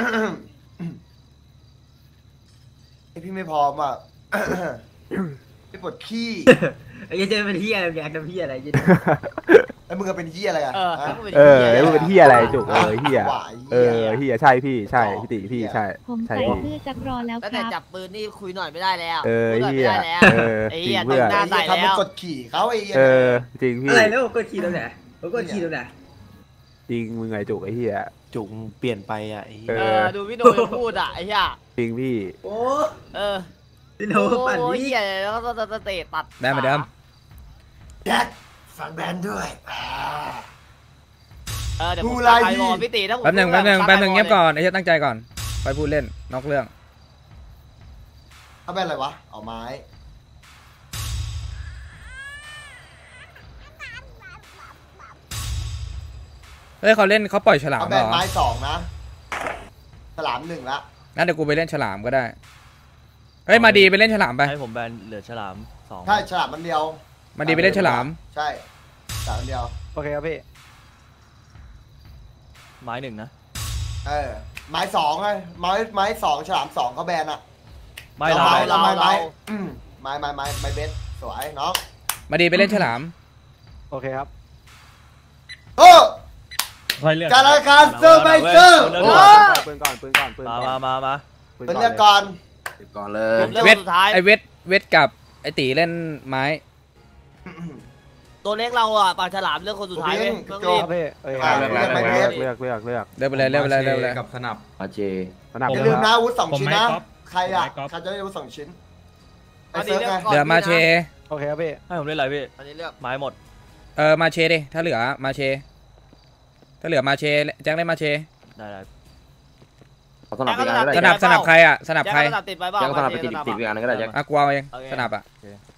ไอพี่ไม่พร้อมอ่ะพี่ปวดขี้ไอ้เจ๊เป็นที่อะไรอยากจะพี่อะไรยิ่งแล้วมึงก็เป็นที่อะไรอ่ะแล้วมึงเป็นที่อะไรจุกเฮียเฮียใช่พี่ใช่พี่ติพี่ใช่ผมใส่เสื้อจักรอแล้วครับแต่จับปืนนี่คุยหน่อยไม่ได้แล้วเฮียไอ้เหี้ยตึงหน้าใส่แล้วกดขี่เขาไอ้จริงพี่อะไรแล้วกดขี่ตรงไหนกดขี่ตรงไหนจริงมึงไงจุกไอ้เฮียจุกเปลี่ยนไปอ่ะดูพี่โนพูดอ่ะไอ้เหี้ยจริงพี่พี่โนปั่นนี่แล้วก็เตะตัดแบนเหมือนเดิมแจ็คฟังแบนด้วยเดี๋ยวผมจะไปรอพี่ตีถ้าผมแป๊บหนึ่งเงียบก่อนไอ้เจ๊ตั้งใจก่อนไปพูดเล่นนอกเรื่องเขาเป็นอะไรวะเอาไม้เฮ้ยเขาเล่นเขาปล่อยฉลามเหรอไม้2นะฉลาม1ละงั้นเดี๋ยวกูไปเล่นฉลามก็ได้เฮ้ยมาดีไปเล่นฉลามไปให้ผมแบนเหลือฉลาม2 ใช่ฉลามมันเดียวมาดีไปเล่นฉลามใช่ฉลามเดียวโอเคครับพี่ไม้1นะไม้2ไงไม้2ฉลาม2เขาแบนอะไม้ไม้เบสสวยน้องมาดีไปเล่นฉลามโอเคครับการรายการเซอร์ไบเซอร์ปืนก่อนมาเป็นเรื่องก่อนเลยเวทกับไอตีเล่นไม้ตัวเล็กเราอ่ะปากฉลามเรื่องคนสุดท้ายเลยเลือกไปเลยกับสนับอย่าลืมนะอาวุธ2ชิ้นนะใครอ่ะใครจะได้อาวุธ2ชิ้นเหลือมาเชโอเคครับพี่ให้ผมเล่นอะไรพี่อันนี้เลือกไม้หมดมาเชดิถ้าเหลือมาเชถ้าเหลือมาเชแจ็คได้มาเชได้สนับใครอ่ะสนับใครติดไปบ้างสนับไปติดอีกอันนึงก็ได้แจ็คกูเอาเองสนับอ่ะ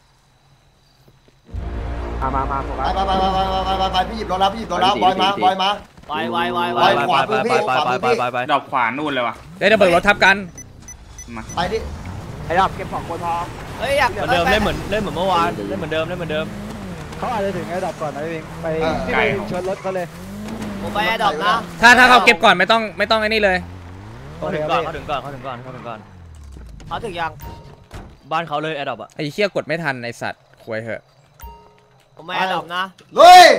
มาพี่หยิบรถแล้วบอยมาไปขวาพื้นพี่ดอกขวานู่นเลยวะได้ระเบิดรถทับกันไปดิไอ้ดอกเก็บ2คนพอเฮ้ยอยากเหมือนเดิมเล่นเหมือนเมื่อวานเล่นเหมือนเดิมเขาอาจจะถึงไอ้ดอกก่อนนะพี่ไปชนรถเขาเลยผมไปไอ้ดอกนะถ้าเขาเก็บก่อนไม่ต้องไอ้นี่เลยเขาถึงก่อนเขาถึงยังบ้านเขาเลยไอ้ดอกอ่ะไอ้เชี่ยกดไม่ทันไอ้สัตว์ควยเหอะผมไม่ไอ้ดอกนะลุย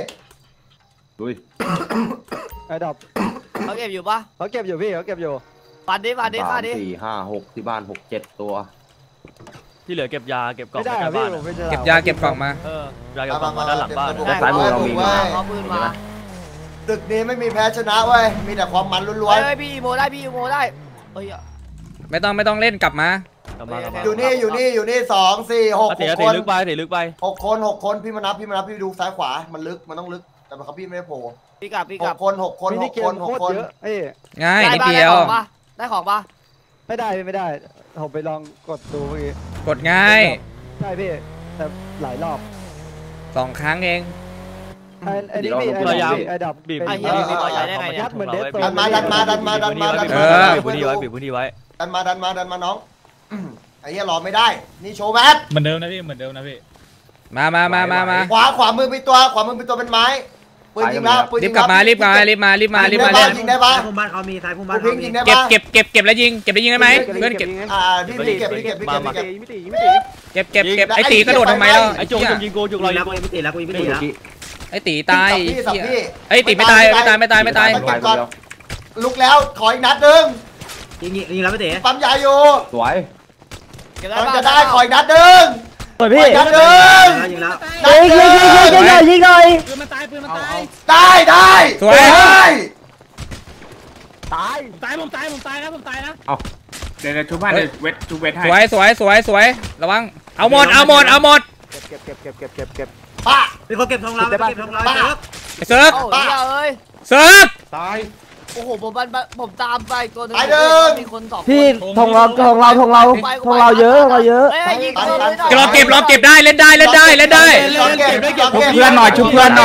ไอ้ดอกเขาเก็บอยู่ปะเขาเก็บอยู่พี่เขาเก็บอยู่ฟันดิ4 5 6ที่บ้าน6 7ตัวที่เหลือเก็บยาเก็บกล่องไม่ได้พี่ผมเก็บยาเก็บกล่องมายาเก็บกล่องมาด้านหลังบ้านซ้ายมือเรามีเอาปืนมาตึกนี้ไม่มีแพ้ชนะเว้ยมีแต่ความมันล้วนๆพี่โมได้เฮ้ยไม่ต้องเล่นกลับมาอยู่นี่2 4 6 คนลึกไป 6 คนพี่มานับพี่ดูซ้ายขวามันลึกมันต้องลึกแต่เขาพี่ไม่ได้โผล่พี่กลับ 6 คนง่ายนิดเดียวได้ของปะไม่ได้ผมไปลองกดดูเมื่อกี้กดง่ายใช่พี่แต่หลายรอบ 2 ครั้งเองไอ้นี่พี่ไอ้ดับบีบยัดเหมือนเดฟดันมาบีบพื้นที่ไว้ดันมาน้องไอ้เหี้ยรอไม่ได้นี่โชว์แมทเหมือนเดิมนะพี่มาขวามือเป็นตัวเป็นไม้ปืนยิงแล้วรีบกลับมารีบมาเล่นยิงได้ปะพุ่มบ้านเขามีสายพุ่มบ้านเขามีเก็บแล้วยิงได้ไหมเพื่อนเก็บพี่เก็บไอ้ตีกระโดดทำไมล่ะไอ้โจยิงโกจุกลอยแล้วไม่ตีแล้วไอ้ตีตายไอ้ตีไม่ตายลุกแล้วถอยนัดนึงยิงแล้วไม่ตีปั๊มยาอยู่สวยจะได้ถอยนัดนึงพี่นัดนึงยิงหน่อยปืนมันตายได้สวยตายผมตายนะเอาเดี๋ยวชุบให้เวทให้สวยระวังเอาหมดเก็บป้าเป็นคนเก็บทองเราเซิร์ฟตายโอ้โหผมตามไปตัวนึงมีคน2 พี่ทองเราเยอะรอเก็บได้เล่นได้ชุบเพื่อนหน่อยอย่าลืมชุบเพื่อน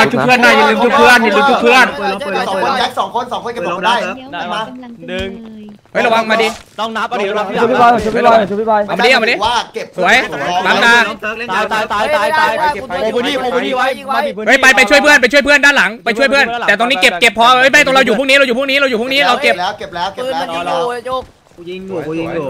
2 คนเก็บผมได้มาเฮ้ยระวังมาดิต้องนับเดี๋ยวเราชุบพี่บอยเอามาดิว่าเก็บสวยบังนาตายโอ้พื้นที่ไว้เฮ้ยไปช่วยเพื่อนด้านหลังไปช่วยเพื่อนแต่ตรงนี้เก็บพอเฮ้ยไม่ตรงเราอยู่พวกนี้เราอยู่พรุ่งนี้เราเก็บเก็บแล้วปืนมันยิงอยู่ไอ้จุกกูยิงอยู่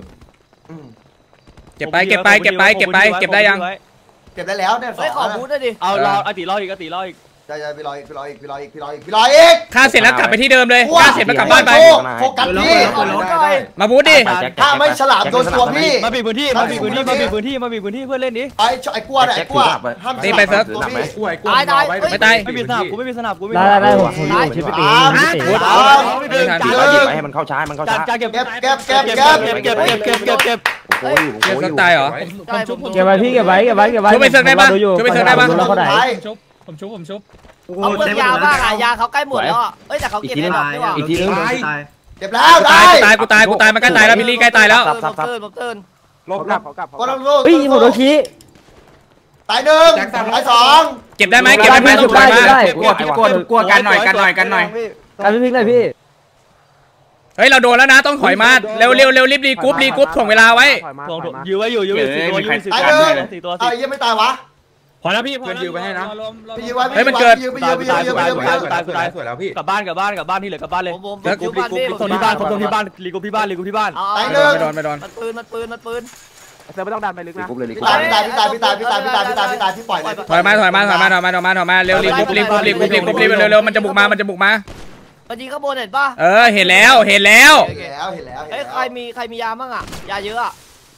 เก็บไปเก็บได้ยังเก็บได้แล้วเนี่ยเฮ้ยขอบูธด้วยดิเอารออติรออีกใช่พี่รออีกฆ่าเสร็จแล้วกลับไปที่เดิมเลยฆ่าเสร็จแล้วกลับบ้านไปโฟกัสพี่มาบูธดิถ้าไม่ฉลาดโดนตัวพี่มาบีบพื้นที่เพื่อนเล่นดิไอ้กลัวห้ามตีไปเซิร์ฟตัวพี่ตายไม่ตายไม่มีสนับกูไม่มีสนับกูไม่ได้ผมชิปไปตีให้มันเข้าช้ามันเข้าช้าจ่าเก็บเก็บเก็บตายเหรอเก็บไว้พี่เก็บไว้ช่วยไปเซิร์ฟได้ปะผมชุบเอาเปลือกยาบ้างอ่ะยาเขาใกล้หมดแล้วเอ้ยแต่เขาเก็บไม่หมดนี่หว่าอีกทีนึงเก็บแล้วได้กูตายมันใกล้ตายแล้วบิลลี่ใกล้ตายแล้วผมตื่นลบเขากลับก็ต้องรู้เฮ้ยผมโดนขี้ตายหนึ่งตายสองเก็บได้ไหมต้องถอยมากลัวกันหน่อยกันพี่พลิกเลยพี่เฮ้ยเราโดนแล้วนะต้องถอยมาเร็วรีบรีกรุ๊ปถ่วงเวลาไว้ยื้อไว้อยู่4 ตายหนึ่งตัวไอ้ยังไม่ตายวะพอแล้วพี่พอแล้วยืมไปให้นะไปยืมไว้ไปยืมสวยแล้วพี่กลับบ้านที่เหลือกลับบ้านเลยผมชุบบ้านพี่ตรงที่บ้านรีกูที่บ้านตายหนึ่งไม่โดนมันปืนเซิร์ฟไม่ต้องดันไปลึกนะพี่ตายพี่ปล่อยเลยถอยมาเร็วรีกรุ๊ปเร็วมันจะบุกมามันยิงข้างบนเห็นป่ะเห็นแล้วเห็นแล้วเฮ้ยใครมียาบ้างอ่ะยาเยอะอ่ะ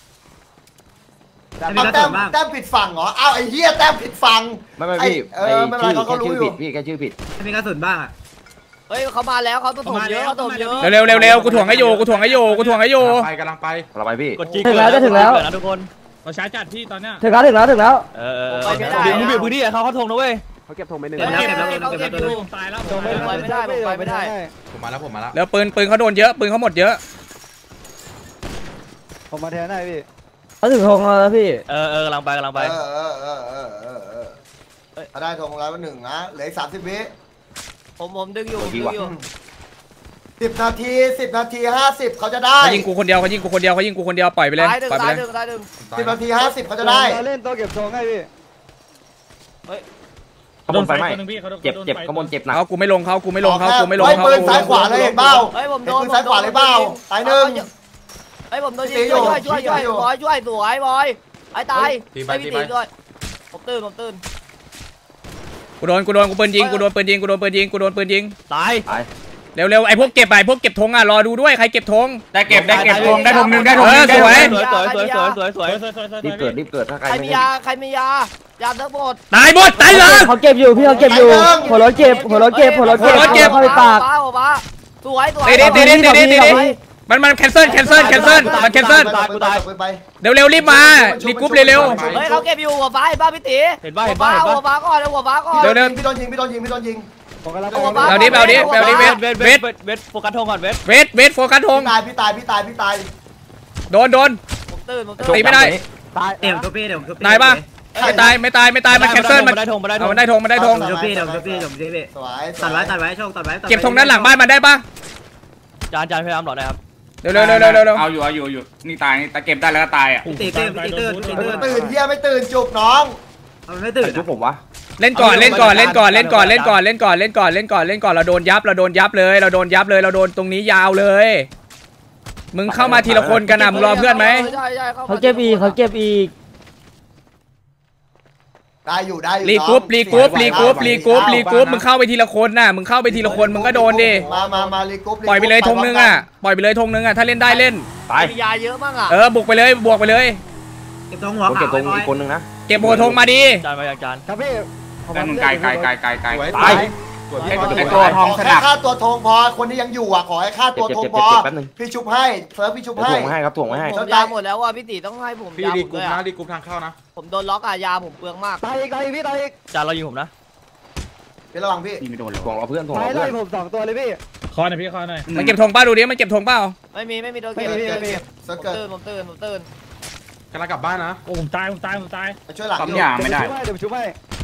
แต้มผิดฝั่งเหรออ้าวไอ้เหี้ยแต้มผิดฝั่งไม่พี่ไม่เป็นไรเขาก็รู้อยู่พี่แกชื่อผิดมีกระสุนบ้างอ่ะเฮ้ยเขามาแล้วเขาถมเยอะเร็วกูถ่วงให้อยู่กำลังไปเราไปพี่กดจีถึงแล้วทุกคนเราช้าจัดพี่ตอนเนี้ยถึงแล้วมึงบีบพื้นที่เขาทงนะเว้ยเขาเก็บธงไปหนึ่งตายแล้วไม่ได้ผมมาแล้วแล้วปืนเขาโดนเยอะปืนเขาหมดเยอะผมมาแทนได้พี่เขาถึงธงแล้วพี่กำลังไปได้ธงแล้ว1นะเหลือ30 วิผมดึงอยู่10 นาที50เขาจะได้เขายิงกูคนเดียวปล่อยไปเลยตายหนึ่ง 10 นาที50เขาจะได้เล่นตัวเก็บธงให้พี่ขบวนไฟไหม้เจ็บขบวนเจ็บหนักกูไม่ลงเขาปืนซ้ายขวาเลยเห็นเปล่าเฮ้ยผมโดนซ้ายขวาเลยเปล่าตายหนึ่งเฮ้ยผมโดนยิงช่วยบอยไอ้ตายไอ้พี่ตีด้วยผมตื่นกูโดนปืนยิงกูโดนปืนยิงตายเร็วไอ้พวกเก็บธงอ่ะรอดูด้วยใครเก็บธงได้เก็บธงได้ธงนึงสวยรีบเกิดถ้าใครใครมียาทั้งหมดตายหมดตายเลยเขาเก็บอยู่พี่เขาเก็บอยู่หัวรถเก็บเข้าไปปากสวยมันแคนเซิลมันแคนเซิลเร็วรีบมารีกรุ๊ปเร็วเฮ้ยเขาเก็บอยู่หัวฟ้าบ้าพี่ตีเห็นป่ะหัวฟ้าก่อนเร็วพี่โดนยิงเอาดิเวทโฟกัสธงก่อนเวทโฟกัสธงพี่ตายโดนผมตื่นตีไม่ได้ตายเดี๋ยวตัวพี่ตายป่ะไม่ตายมันแคนเซิลมันได้ธงตัวพี่ตัดไว้ช่องตัดไว้เก็บธงด้านหลังบ้านมันได้ป่ะจานพยายามหลอดนะครับเร็วเอาอยู่นี่ตายแต่เก็บได้แล้วก็ตายอ่ะตื่นเหี้ยไม่ตื่นจุกน้องไม่ตื่นชุบผมวะเล่นก่อนเราโดนยับเลยเราโดนตรงนี้ยาวเลยมึงเข้ามาทีละคนกันนะมึงรอเพื่อนไหมเขาเก็บอีกได้อยู่รีกรุ๊ปมึงเข้าไปทีละคนน่ะมึงก็โดนดิมารีกรุ๊ปปล่อยไปเลยธงนึงอ่ะถ้าเล่นได้เล่นมียาเยอะมากอ่ะบุกไปเลยบวกไปเลยเก็บธงหัวเก็บธงอีกคนนึงนะเก็บหัวธงมาดิจานครับพี่ได้มึงไกลตายตัวทองสนับค่าตัวทงพอคนที่ยังอยู่อ่ะขอให้ค่าตัวทงพอพี่ชุบให้เซิร์ฟพี่ชุบให้ถ่วงให้ครับถ่วงให้ผมยาหมดแล้วว่ะพี่ตีต้องให้ผมยาหมดเลยอ่ะรีกรุ๊ปทางเข้านะผมโดนล็อกอ่ะยาผมเปลืองมากตายอีกพี่ตายอีกจานเรายิงผมนะพี่ระวังพี่ไม่โดนเลยถ่วงเราเพื่อนตายเลยผม2ตัวเลยพี่คอหน่อยพี่คอหน่อยมันเก็บธงป้าดูดิมันเก็บธงเปล่าไม่มีโดนเก็บผมตื่นกำลังกลับบ้านนะโอ้ผมตายช่วยหลังปั๊มยาไม่ได้เดี๋ยวช่วย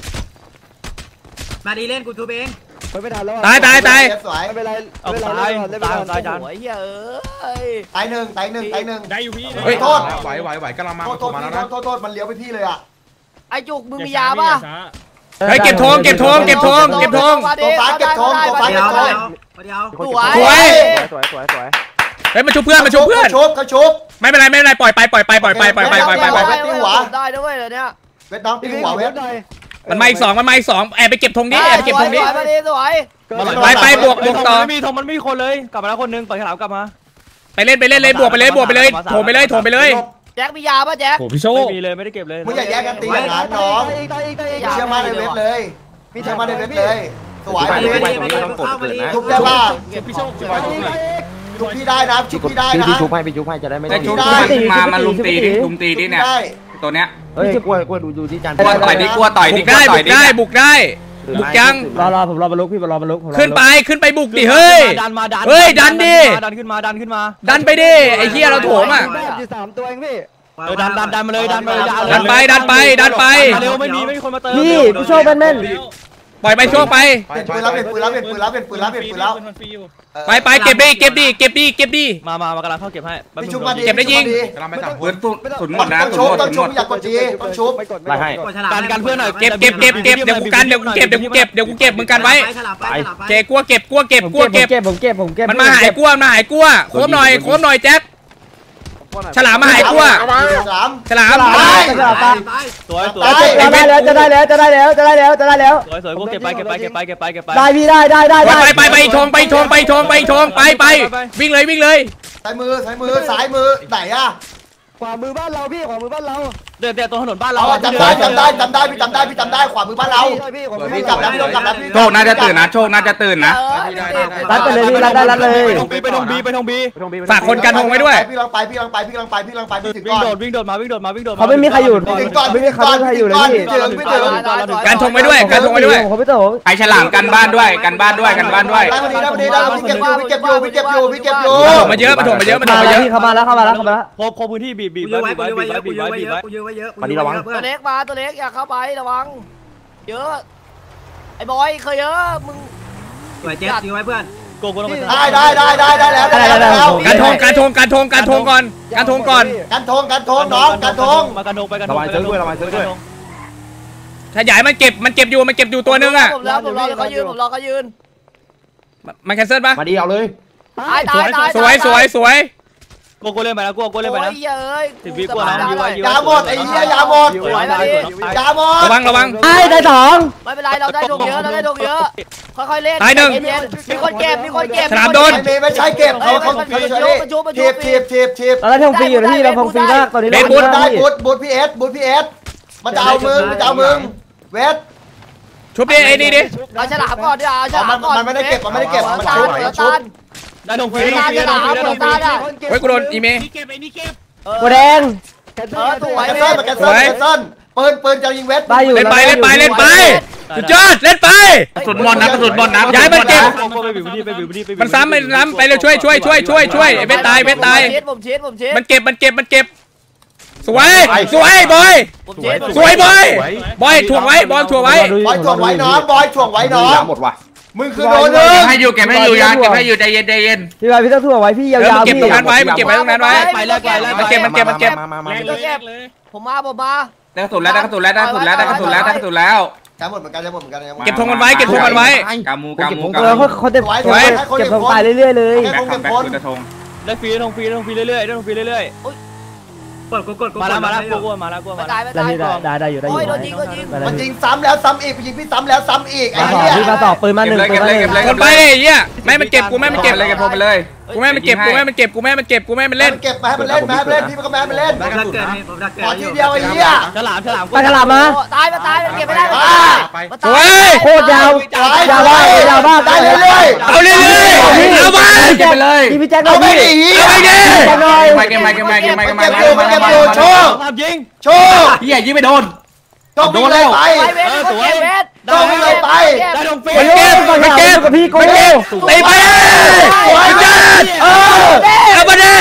มาดีเล่นกูทูเองไม่ทันแล้วตายไม่เป็นไรจานโอ้ยเอ้ยตายหนึ่งได้อยู่พี่โทษไหวกำลังมาแล้วนะโทษมันเลี้ยวไปพี่เลยอ่ะไอ้จุกมึงมียาป่ะเฮ้ยเก็บธงตัวฟ้าเก็บธงสวยสวยเฮ้ยมาชุบเพื่อนมาชุบเพื่อนเขาชุบไม่เป็นไรไม่เป็นไรปล่อยไปได้ด้วยเลยเนี่ยเวทน้องตีหัวเวทมันมาอีก2แอบไปเก็บธงนี้แอบไปเก็บธงนี้สวยไปบวกต่อไม่มีธงมันไม่มีคนเลยกลับมาแล้วคนนึงปล่อยฉลามกลับมาไปเล่นเลยบวกไปเลยโถมไปเลยแจ็คมียาป่ะแจ็คโอ้พี่โชไม่คมีเลยไม่ได้เก็บเลยมึงอย่าแยกกันตีอย่างนั้นน้องเชื่อมาในเวทเลยมีเชื่อมาในเวทเลยสวยไปเวทไปตรงนี้ต้องกดเกิดนะชุบได้ป่ะพี่โชคช่วยผมหน่อยชุบพี่ได้นะชุบพี่ได้นะพี่ชุบให้จะได้ไม่แต่ต้องชุบมาลุมตีดิเนี่ยตัวเนี้ยเฮ้ยกล้วยดูที่จานกลัวต่อยดิกลัวต่อยดิบุกได้บุกยังรอผมรอบรรลุพี่รอบรรลุขึ้นไปบุกดิเฮ้ยดันมาดันเฮ้ยดันดิดันขึ้นมาดันไปดิไอ้เหี้ยเราโถมอ่ะอยู่3ตัวเองพี่ดันมาเลยดันมาเลยดันไปเร็วไม่มีคนมาเติมพี่โชคแม่นปล่อยไปโชคไปเป็นปืนแล้วไปเก็บดิมากำลังเข้าเก็บให้พี่ชุบมาดีปืนสุนหมดนะต้องชุบอยากกดจีต้องชุบไปให้กันเพื่อนหน่อยเก็บเดี๋ยวกูเก็บมึงกันไว้เก็บกลัวเก็บมันมาหายกลัวโค้มหน่อยแจ็คฉลามมาหายกลัวฉลามสวยได้แล้วจะได้แล้วสวยกูเก็บไปได้พี่ได้ไปชงไปวิ่งเลยซ้ายมือไหนอะขวามือบ้านเราพี่ขวามือบ้านเราเดินตรงถนนบ้านเราจำได้พี่จำได้ขวามือบ้านเราพี่กลับแล้วพี่โชคน่าจะตื่นนะรัดไปเลยพี่รัดเลยไปทงบีฝากคนกันธงไว้ด้วยพี่ลังไปถึงก่อนวิ่งโดดมาเขาไม่มีใครอยู่เลยพี่กันธงไว้ด้วยเขาไม่ต้องไปฉลามกันบ้านด้วยได้มาดีพี่เก็บอยู่มาเยอะพี่เข้ามาแล้วพบพื้นที่บีบไว้มาดีระวังตัวเล็กอย่าเข้าไประวังเยอะไอ้บอยเคยเยอะมึงโกงแล้วได้แล้วกันธงก่อนกันธงก่อนกันธงน้องกันธงมากันธงระวังซื้อด้วยขยายมันเก็บอยู่ตัวนึงอ่ะผมรอเขายืนมันแคนเซิลปะมาดีเอาเลยตายสวยกูเล่นไปนะกูเล่นไปนะเอ้ย 10 วิกว่านะยาหมดไอ้เหี้ยยาหมด ยาหมดระวังได้สองไม่เป็นไรเราได้ดงเยอะค่อยๆเล่นมีคนเก็บฉลามโดนไม่ใช่เก็บเขาทีบเราได้ทงฟรีอยู่นะพี่เราทงฟรีมากตอนนี้เราได้บูทพี่เอสมันจะเอามึงเวทชุบดิไอ้นี่ดิเอาฉลามก่อนดิเอาฉลามก่อนมันไม่ได้เก็บมันชุบได้ธงฟรีเฮ้ยกูโดนอีเมหัวแดงแคนเซิลปืนจะยิงเวทได้อยู่เล่นไปสุดยอดเล่นไปกระสุนบอลนะย้ายมันเก็บไปบีบพื้นที่มันซ้ำไปเลยช่วยไอ้เวทตายผมเช็ดมันเก็บสวยบอยถ่วงไว้น้องบอยถ่วงไว้น้องหมดว่ะมึงคือโดนเลยเก็บให้อยู่ใจเย็นพี่พี่ต้องถ่วงไว้พี่ยาวๆเก็บตรงนั้นไว้เก็บไว้ตรงนั้นไว้ไปแลกมันเก็บผมมาได้กระสุนแล้วจะหมดเหมือนกันเก็บธงมันไว้กามูเขาเก็บธงตายเรื่อยๆเลยแบ็คคือธงได้ฟรีธงฟรีเรื่อยมาแล้วกูมาได้อยู่มันยิงซ้ำแล้วซ้ำอีกยิงพี่ซ้ำแล้วซ้ำอีกไอ้มาสอบเหี้ยพี่มาสอบปืนมาหนึ่งคนไปเหี้ยไม่มันเก็บกูไม่มันเก็บเลยกันพอไปเลยกูไม่มันเก็บกูไม่มันเก็บมันเล่นเก็บมาให้มันเล่นพี่มันก็มาให้มันเล่นขอทีเดียวไอ้เหี้ยฉลามไปฉลามมาตายมันเก็บไม่ได้โอ้ยโคตรยาวมากได้เรื่อยเอาเรื่อยเอาไปเก็บไปเลยพี่แจ็คเอาไปดิไม่เก็บโชว์เหี้ยยิงไม่โดนโดนแล้วไปได้ธงฟรีมันเก็บกับพี่กูตีไปเอาไปดิ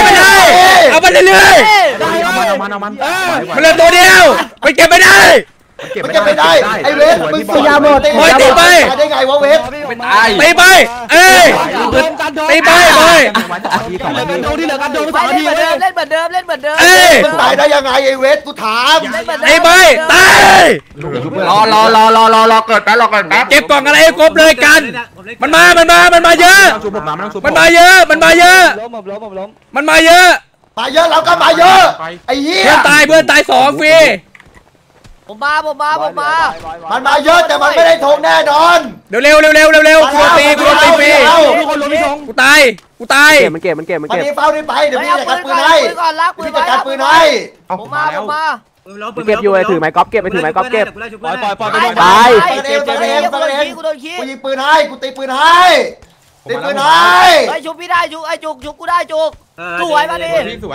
เอาไปเรื่อยเอามันมันเหลือตัวเดียวไปเก็บไม่ได้มันเก็บไม่ได้ไอ้เวสมึงสวยหมดบอยตีไปได้ไงวะเวสตีไปเอ้ยตีไปบอยที่เหลือกันโดน2 นาทีเล่นเหมือนเดิมมึงตายได้ยังไงไอ้เวสกูถามตีไปตายรอเกิดแป๊บเก็บกล่องอะไรให้ครบเลยกันมันมาเยอะมันมาเยอะมันมาเยอะล้มล้มมันมาเยอะมาเยอะเราก็มาเยอะไอ้เหี้ยเพื่อนตาย2ฟรีผมมามันมาเยอะแต่มันไม่ได้ทงแน่นอนเร็วกูโดนตีฟรีกูตายมันเก็บมันนี่เฝ้าได้ไปเดี๋ยวพี่จัดการปืนให้พี่จัดการปืนให้ผมมาเก็บอยู่ไอ้ถือไม้ก๊อฟเก็บไปถือไม้ก๊อฟเก็บปล่อยไปตายกูโดนขี้กูยิงปืนให้กูตีปืนให้ตีปืนให้ไอ้ชุบพี่ได้ชุบไอ้จุกกูได้จุกสวยมาดิสวย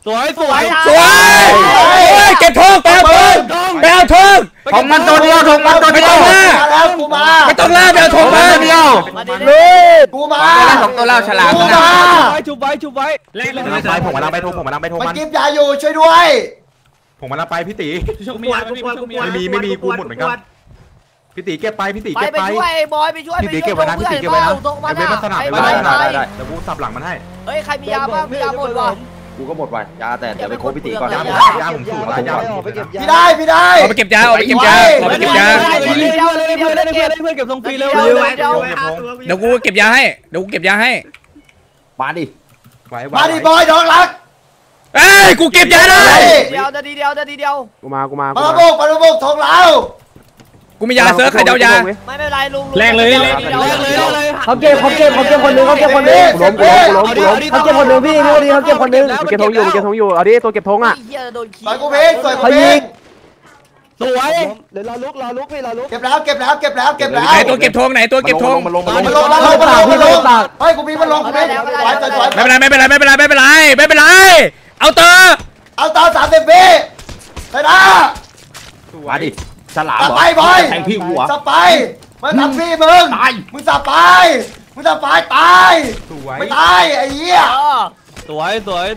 เก็บทองแปลทองของมันตัวเดียวของมันตัวเดียวแล้วกูมาไม่ต้องล่าแปลทองมาเดียวกูมาของตัวเล่าฉลามกูมาชุบไว้ผมกำลังไปทงมันกินยาอยู่ช่วยด้วยผมกำลังไปพี่ตีไม่มีกูหมดเหมือนกันพี่ตีเก็บไปพี่ตีเก็บไปช่วยบอยไปช่วยพี่ตีเก็บไว้นะพี่ตีเก็บไว้นะเว็บมันสนับได้เดี๋ยวกูสับหลังมันให้เฮ้ยใครมียาบ้างมียาหมดวะกูก็หมดว่ะยาแต่เดี๋ยวไปโค้ชพี่ตีก่อนยาผมสูงยาพี่ได้เอาไปเก็บยาเพื่อนเก็บทรงฟรีเร็วเดี๋ยวกูเก็บยาให้มาดิมาดิบอยน้องรักเอ้ยกูเก็บยาได้เดียวกูมามาบุกทงเรากูมียาเซิร์ฟใครเดายาไม่เป็นไรลุงแรงเลยเขาเก็บคนนึงล้มเขาเก็บคนนึงพี่นี่เขาเก็บคนนึงเก็บทงอยู่เอาดิตัวเก็บทงอ่ะสวยกูเพงเขายิงสวยเดี๋ยวรอลุกพี่รอลุกเก็บแล้วไหนตัวเก็บทงมันลงเฮ้ยกูมีมันลงกูมีไม่เป็นไรเอาต่อ 30ปีไปนะมาดิฉลามไปบอยแทงพี่หัวสับไปมันทำพี่มึงมึงสับไปตายไม่ตายไอ้เหี้ยสวยเก็บไว้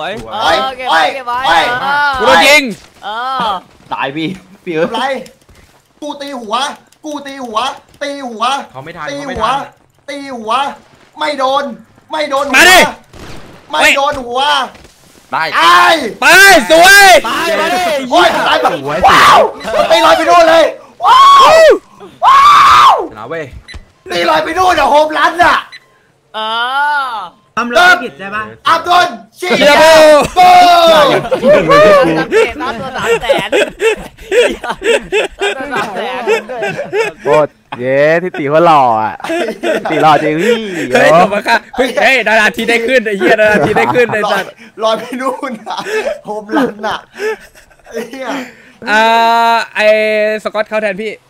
กูโดนยิงตายพี่ไรกูตีหัวเขาไม่ทันตีหัวไม่โดนหัวมาดิไม่โดนหัวได้ไปสวยโอ้ยตายแบบว้าวตีลอยไปโน่นเลยว้าวนะเว้ยตีลอยไปโน่นอะโฮมรันอะทำเลยผิดใช่ปะอับดุลชีเชียร์โบน้ำตัว300,000 โคตรเย้ที่ตีเขาหล่ออ่ะตีหล่อจริงพี่เฮ้ยจบมาค่ะเฮ้ยดาราทีได้ขึ้นไอ้เหี้ยดาราทีได้ขึ้นไอ้สัตว์ลอยไปนู่นอะโฮมรันอะไอ้เหี้ยไอ้สกอตเข้าแทนพี่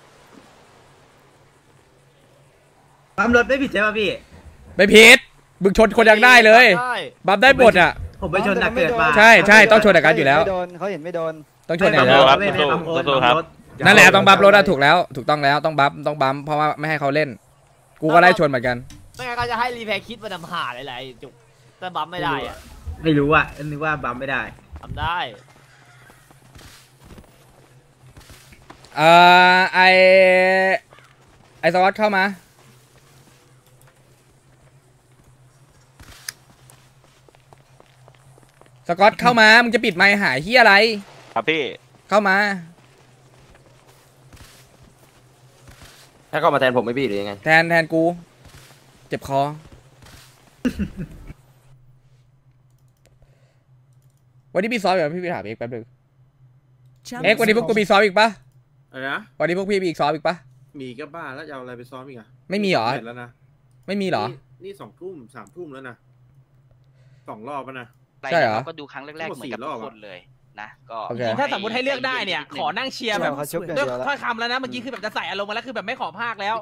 ปั๊มรถไม่ผิดใช่ป่ะพี่ไม่ผิดมึงชนคนยังได้เลยบัฟได้หมดอ่ะผมไปชนแต่เกิดมาใช่ต้องชนแต่การอยู่แล้วเขาเห็นไม่โดนต้องชนอย่างเดียวนั่นแหละต้องบัฟรถถูกแล้วถูกต้องแล้วต้องบัฟเพราะว่าไม่ให้เขาเล่นกูก็ไล่ชนเหมือนกันไม่งั้นก็จะให้รีแพคคิดมาทำหาอะไรจุกแต่บัฟไม่ได้อ่ะไม่รู้อ่ะนึกว่าบัฟไม่ได้ทำได้ไอสวัสดเข้ามาสกอตเข้ามามึงจะปิดไมค์หายเฮียอะไรครับพี่เข้ามาให้เข้ามาแทนผมไม่พี่หรือยังไงแทนกูเจ็บคอ วันนี้พี่ซ้อมอยู่พี่ถามเอกแป๊บนึงเอกวันนี้พวกกูมีซ้อมอีกปะอะไรนะวันนี้พวกพี่มีอีกซ้อมอีกปะมีก็บ้าแล้วจะเอาอะไรไปซ้อมอีกอะไม่มีหรอแล้วนะไม่มีหรอนี่2 ทุ่ม 3 ทุ่มแล้วนะ2 รอบนะใช่เหรอก็ดูครั้งแรกๆเหมือนกับทุกคนเลยนะก็ถ้าสมมติให้เลือกได้เนี่ยขอนั่งเชียร์แบบด้วยถ้อยคำแล้วนะเมื่อกี้คือแบบจะใส่อารมณ์มาแล้วคือแบบไม่ขอภาคแล้ว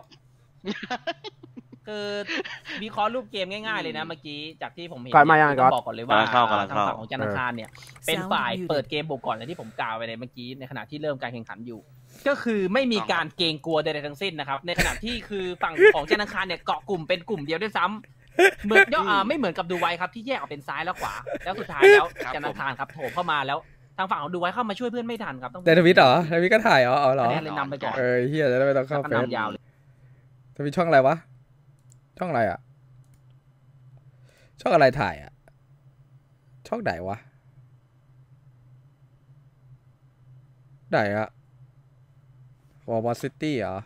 คือวิเคราะห์รูปเกมง่ายๆเลยนะเมื่อกี้จากที่ผมเห็นต้องบอกก่อนเลยว่าทางฝั่งของจันทร์คารเนี่ยเป็นฝ่ายเปิดเกมบุกก่อนเลยที่ผมกล่าวไปในเมื่อกี้ในขณะที่เริ่มการแข่งขันอยู่ก็คือไม่มีการเกรงกลัวใดๆทั้งสิ้นนะครับในขณะที่คือฝั่งของจันทร์คารเนี่ยเกาะกลุ่มเป็นกลุ่มเดียวด้วยซ้ำเหมือนไม่เหมือนกับดูไว้ครับที่แยกออกเป็นซ้ายและขวาแล้วสุดท้ายแล้วจันทร์คารครับโถมเข้ามาแล้วทางฝั่งของดูไว้เข้ามาช่วยเพื่อนไม่ทันครับต้องแต่ทวิตเหรอทวิตก็ถ่ายเหรอเหรอคะแนนเลยนำไปก่อนเฮียจะได้ไม่ต้องเข้าเฟซนำยาวเลยทวิตช่องอะไรวะช่องอะไรอ่ะช่องอะไรถ่ายอ่ะช่องไหนวะไหนอะวอลซิตี้เหรอ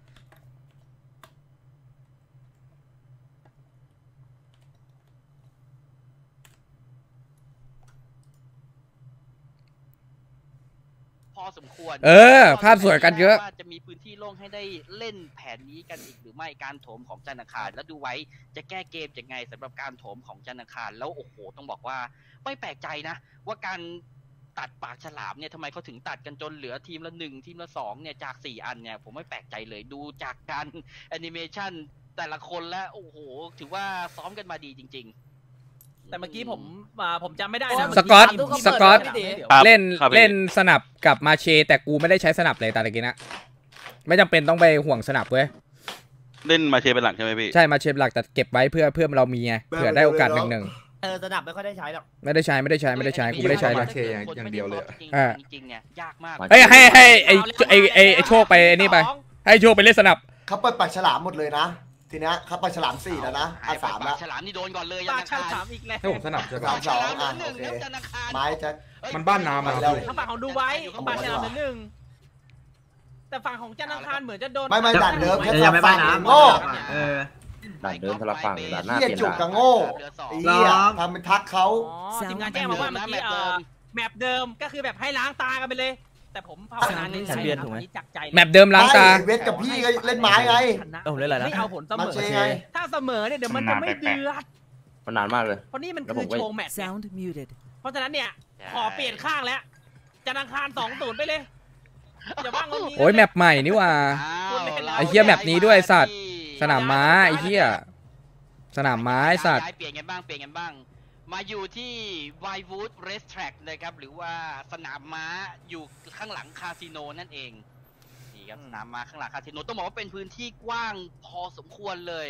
พอสมควรภาพสวยกันเยอะว่าจะมีพื้นที่โล่งให้ได้เล่นแผนนี้กันอีกหรือไม่การโถมของจันทร์อังคารแล้วดูไว้จะแก้เกมยังไงสำหรับการโถมของจันทร์อังคารแล้วโอ้โหต้องบอกว่าไม่แปลกใจนะว่าการตัดปากฉลามเนี่ยทำไมเขาถึงตัดกันจนเหลือทีมละ1ทีมละ2เนี่ยจาก4อันเนี่ยผมไม่แปลกใจเลยดูจากการแอนิเมชันแต่ละคนแล้วโอ้โหถือว่าซ้อมกันมาดีจริงๆแต่เมื่อกี้ผมจำไม่ได้นะสกอตเล่นสนับกับมาเชแต่กูไม่ได้ใช้สนับเลยตอนกี้นะไม่จำเป็นต้องไปห่วงสนับเว้ยเล่นมาเชเป็นหลักใช่ไหมพี่ใช่มาเชหลักแต่เก็บไว้เพื่อเรามีไงเผื่อได้โอกาส1-1 สนับไม่ค่อยได้ใช้หรอกไม่ได้ใช้กูไม่ได้ใช้เลยมาเชอย่างเดียวเลยจริงๆเนี่ยยากมากเฮ้ยให้ไอโชคไปนี่ไปให้โชคไปเล่นสนับเขาเปิดปากฉลามหมดเลยนะทีเนี้ยเขาปากฉลาม4แล้วนะ3แล้วฉลามนี่โดนก่อนเลยปากฉลามอีกแล้วให้ผมสนับจะ 3-2โอเคไม้จะมันบ้านน้ำมาแล้วฝั่งของดูไว้ปากฉลาม1แต่ฝั่งของจันทร์อังคารเหมือนจะโดนไม่ด่านเดิมแค่ฝั่งโง่ด่านเดิมพลังฝั่งด่านหน้าเปลี่ยนจุกกับโง่เหี้ยทำเป็นทักเขาทีมงานแจ้งมาว่าเมื่อกี้แมปเดิมก็คือแบบให้ล้างตากันไปเลยแต่ผมภาวนาในใจจากใจแมปเดิมล้างตาเวทกับพี่ก็เล่นไม้ไงผมเล่นอะไรนะไม่เอาผลเสมอถ้าเสมอเนี่ยเดี๋ยวมันจะไม่เดือดมันนานมากเลยเพราะนี่มันคือโชว์แมตช์เพราะฉะนั้นเนี่ยขอเปลี่ยนข้างแล้วจันทร์อังคาร2-0ไปเลยอย่าว่างวันนี้โอ้ยแมปใหม่นี่ว่าไอ้เหี้ยแมปนี้ด้วยสัตว์สนามม้าไอ้เหี้ยสนามม้าไอ้สัตว์เปลี่ยนกันบ้างมาอยู่ที่ Wildwood Racetrack นะครับหรือว่าสนามม้าอยู่ข้างหลังคาสิโนนั่นเองนี่ครับสนามม้าข้างหลังคาสิโนต้องบอกว่าเป็นพื้นที่กว้างพอสมควรเลย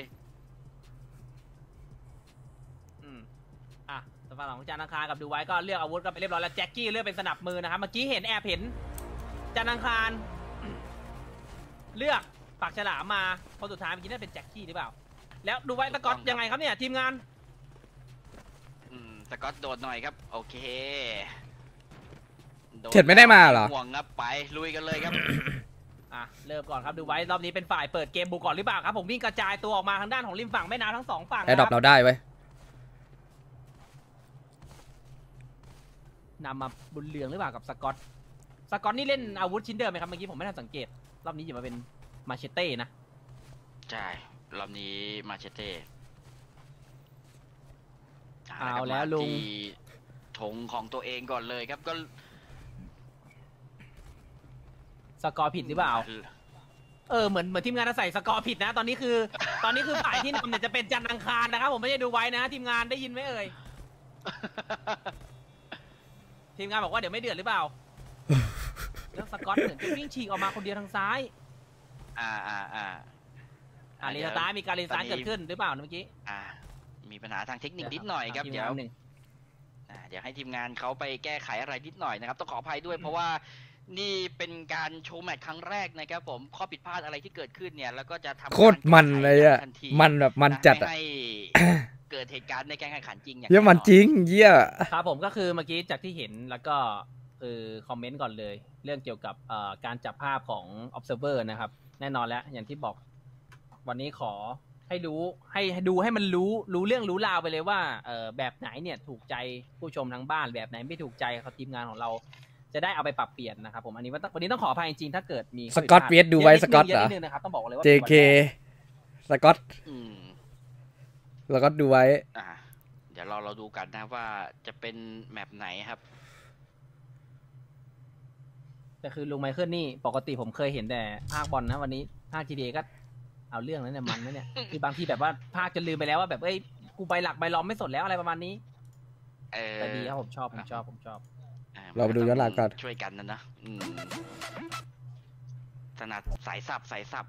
สภาพของจันทร์อังคารกับดูไว้ก็เลือกอาวุธกันไปเรียบร้อยแล้วแจ็คกี้เลือกเป็นสนับมือนะครับเมื่อกี้เห็นแอบเห็นจันทร์อังคารเลือกปากฉลามมาคนสุดท้ายเมื่อกี้น่าเป็นแจ็คกี้หรือเปล่าแล้วดูไว้สกอตยังไงครับเนี่ยทีมงานสกอตโดดหน่อยครับโอเคเฉิดไม่ได้มาเหรอห่วงครับไปลุยกันเลยครับเริ่มก่อนครับดูไว้รอบนี้เป็นฝ่ายเปิดเกมบุกก่อนหรือเปล่าครับผมวิ่งกระจายตัวออกมาทางด้านของริมฝั่งแม่น้ำทั้ง2ฝั่งแอร์ดรอปเราได้ไว้นำมาบุญเรืองหรือเปล่ากับสกอตนี่เล่นอาวุธชิ้นเดิมไหมครับเมื่อกี้ผมไม่ทันสังเกตรอบนี้หยิบมาเป็นมาเชเต้นะใช่รอบนี้มาเชเต้เอาแล้วลุงธงของตัวเองก่อนเลยครับก็สกอร์ผิดหรือเปล่าเหมือนทีมงานใส่สกอร์ผิดนะตอนนี้คือฝ่ายที่นำเนี่ยจะเป็นจันทร์อังคารนะครับผมไม่ได้ดูไว้นะทีมงานได้ยินไหมเอ่ยทีมงานบอกว่าเดี๋ยวไม่เดือดหรือเปล่าแล้วสกอตเหมือนจะวิ่งฉีกออกมาคนเดียวทางซ้ายรีสตาร์ทมีการรีสตาร์ทเกิดขึ้นหรือเปล่าเมื่อกี้มีปัญหาทางเทคนิคนิดหน่อยครับเดี๋ยวให้ทีมงานเขาไปแก้ไขอะไรนิดหน่อยนะครับต้องขออภัยด้วยเพราะว่านี่เป็นการโชว์แมตช์ครั้งแรกนะครับผมข้อผิดพลาดอะไรที่เกิดขึ้นเนี่ยแล้วก็จะทำโคตรมันเลยอ่ะมันแบบมันจัดอ่ะเกิดเหตุการณ์ในการแข่งขันจริงเยี่ยมันจริงเยี่ยครับผมก็คือเมื่อกี้จากที่เห็นแล้วก็คือคอมเมนต์ก่อนเลยเรื่องเกี่ยวกับการจับภาพของ observer นะครับแน่นอนแล้วอย่างที่บอกวันนี้ขอให้รู้ให้ดูให้มันรู้เรื่องรู้ราวไปเลยว่าแบบไหนเนี่ยถูกใจผู้ชมทั้งบ้านแบบไหนไม่ถูกใจเขาทีมงานของเราจะได้เอาไปปรับเปลี่ยนนะครับผมอันนี้วันนี้ต้องขออภัยจริงๆถ้าเกิดมีสกอตเวสดูไว้สกอตเหรอต้องบอกเลยว่า JK สกอตแล้วก็ดูไว้เดี๋ยวเราดูกันนะว่าจะเป็นแมปไหนครับแต่คือลุงไมเคิลนี่ปกติผมเคยเห็นแต่ภาคบอลนะวันนี้ภาค GTA ก็เอาเรื่องนั้นเนี่ยมันนะเนี่ยคือบางทีแบบว่าภาคจะลืมไปแล้วว่าแบบกูใบหลักใบล้อมไม่สนแล้วอะไรประมาณนี้แต่ดีครับผมชอบเราไปดูย้อนหลังกันช่วยกันนะถนัดสายสับ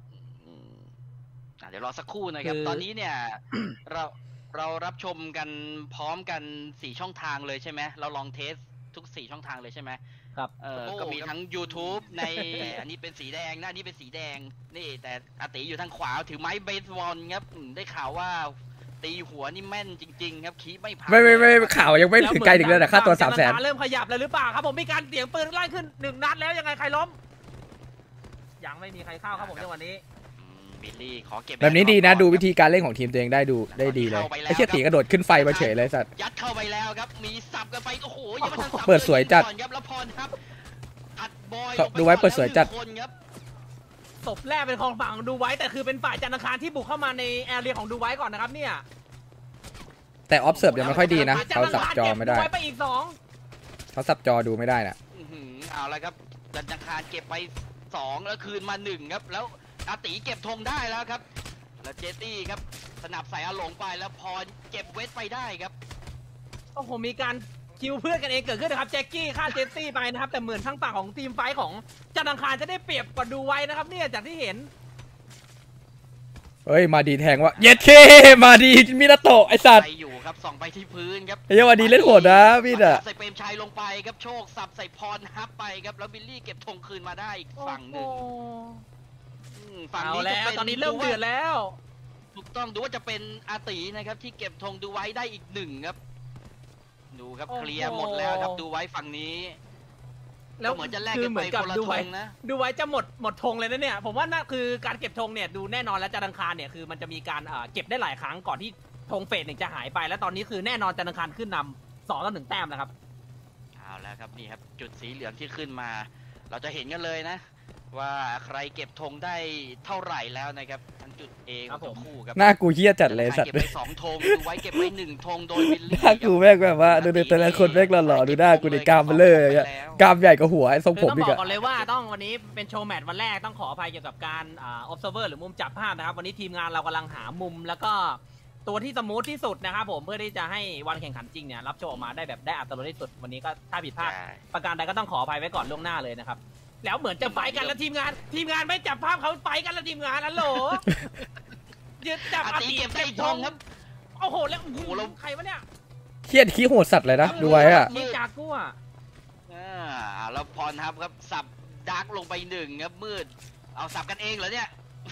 เดี๋ยวรอสักครู่นะครับตอนนี้เนี่ยเรารับชมกันพร้อมกัน4ช่องทางเลยใช่ไหมเราลองเทสทุก4ช่องทางเลยใช่ไหมครับก็มีทั้ง YouTube ใน อันนี้เป็นสีแดงนะอันนี้เป็นสีแดงนี่แต่อาติอยู่ทางขวาถือไม้เบสบอลครับได้ข่าวว่าตีหัวนี่แม่นจริงๆครับคีไม่พังไม่ข่าวยังไม่ถึงไกลถึงเลยนะค่าตัว300,000 เริ่มขยับแล้วหรือเปล่าครับผมมีการเสียงปืนไล่ขึ้น1 นัดแล้วยังไงใครล้มยังไม่มีใครเข้าครับผมในวันนี้บิลลี่ขอเก็บแบบนี้ดีนะดูวิธีการเล่นของทีมตัวเองได้ดีเลยไอ้เชี่ยตีกระโดดขึ้นไฟมาเฉยเลยสัตว์ยัดเข้าไปแล้วครับมีสับกันไปโอ้โหยังไม่ทันสับเปิดสวยจัดแล้วพรครับอัดบอยดูไว้เปิดสวยจัดศพแรกเป็นของฝั่งดูไว้แต่คือเป็นฝ่ายจันทร์อังคารที่บุกเข้ามาในแอเรียของดูไว้ก่อนนะครับเนี่ยแต่ออฟเซิร์ฟยังไม่ค่อยดีนะเขาสับจอไม่ได้ไปอีก2 เขาสับจอดูไม่ได้น่ะเอาละครับจันทร์อังคารเก็บไป2แล้วคืนมา1ครับแล้วอาติเก็บธงได้แล้วครับแล้วเจตี้ครับสนับใส่อาหลงไปแล้วพรเก็บเวทไปได้ครับโอ้โหมีการคิวเพื่อนกันเองเกิดขึ้นนะครับแจ็คกี้ฆ่าเจตี้ไปนะครับแต่เหมือนทั้งฝั่งของทีมไฟของจันทร์อังคารจะได้เปรียบกว่าดูไว้นะครับเนี่ยจากที่เห็นเฮ้ยมาดีแทงวะเย็ดเคมาดีมินาโตะไอสัตว์อยู่ครับส่องไปที่พื้นครับเฮ้ยมาดีเล่นโหดนะพี่น่ะใส่เปรมชัยลงไปครับโชคสับใส่พรฮับไปครับแล้วบิลลี่เก็บธงคืนมาได้อีกฝั่งหนึ่งฝั่งนี้แล้วตอนนี้เริ่มเดือดแล้วถูกต้องดูว่าจะเป็นอาตินะครับที่เก็บธงดูไว้ได้อีก1ครับดูครับเคลียร์หมดแล้วครับดูไว้ฝั่งนี้แล้วเหมือนจะแลกกันไปคนละธงนะดูไว้จะหมดธงเลยนะเนี่ยผมว่านั่นคือการเก็บธงเนี่ยดูแน่นอนแล้วจันทร์อังคารเนี่ยคือมันจะมีการเก็บได้หลายครั้งก่อนที่ธงเฟส1จะหายไปแล้วตอนนี้คือแน่นอนจันทร์อังคารขึ้นนำ2-1 แต้มนะครับเอาแล้วครับนี่ครับจุดสีเหลืองที่ขึ้นมาเราจะเห็นกันเลยนะว่าใครเก็บธงได้เท่าไหร่แล้วนะครับทั้งจุด A ของทั้งคู่ครับหน้ากูเหี้ยจัดเลยสัตว์เก็บไป2ธงดูไว้เก็บไป1ธงโดยบิลลี่หน้ากูแม่งแบบว่าดูแต่ละคนแม่งหล่อๆดูหน้ากูในกามเลยกามใหญ่กว่าหัวไอ้ทรงผมอีกอะต้องบอกก่อนเลยว่าต้องวันนี้เป็นโชว์แมตช์วันแรกต้องขออภัยเกี่ยวกับการobserver หรือมุมจับภาพนะครับวันนี้ทีมงานเรากำลังหามุมแล้วก็ตัวที่สมูทที่สุดนะครับผมเพื่อที่จะให้วันแข่งขันจริงเนี่ยรับโชว์ออกมาได้แบบได้อัตราที่สุดวันนี้ก็ถ้าผิดพลาดประการใดก็ต้องขออภัยไว้ก่อนล่วงหน้าเลยนะครับแล้วเหมือนจะไฟกันแล้วทีมงานไม่จับภาพเขาไฟกันแล้วทีมงานนั่นโหลยึดจับอาติเก็บได้ธงครับโอ้โหแล้วโอ้โหใครวะเนี่ยเครียดขี้โหดสัตว์เลยนะดูไว้อะมีจากกูอ่ะแล้วพรครับสับดาร์กลงไป1ครับมืดเอาสับกันเองเหรอเนี่ย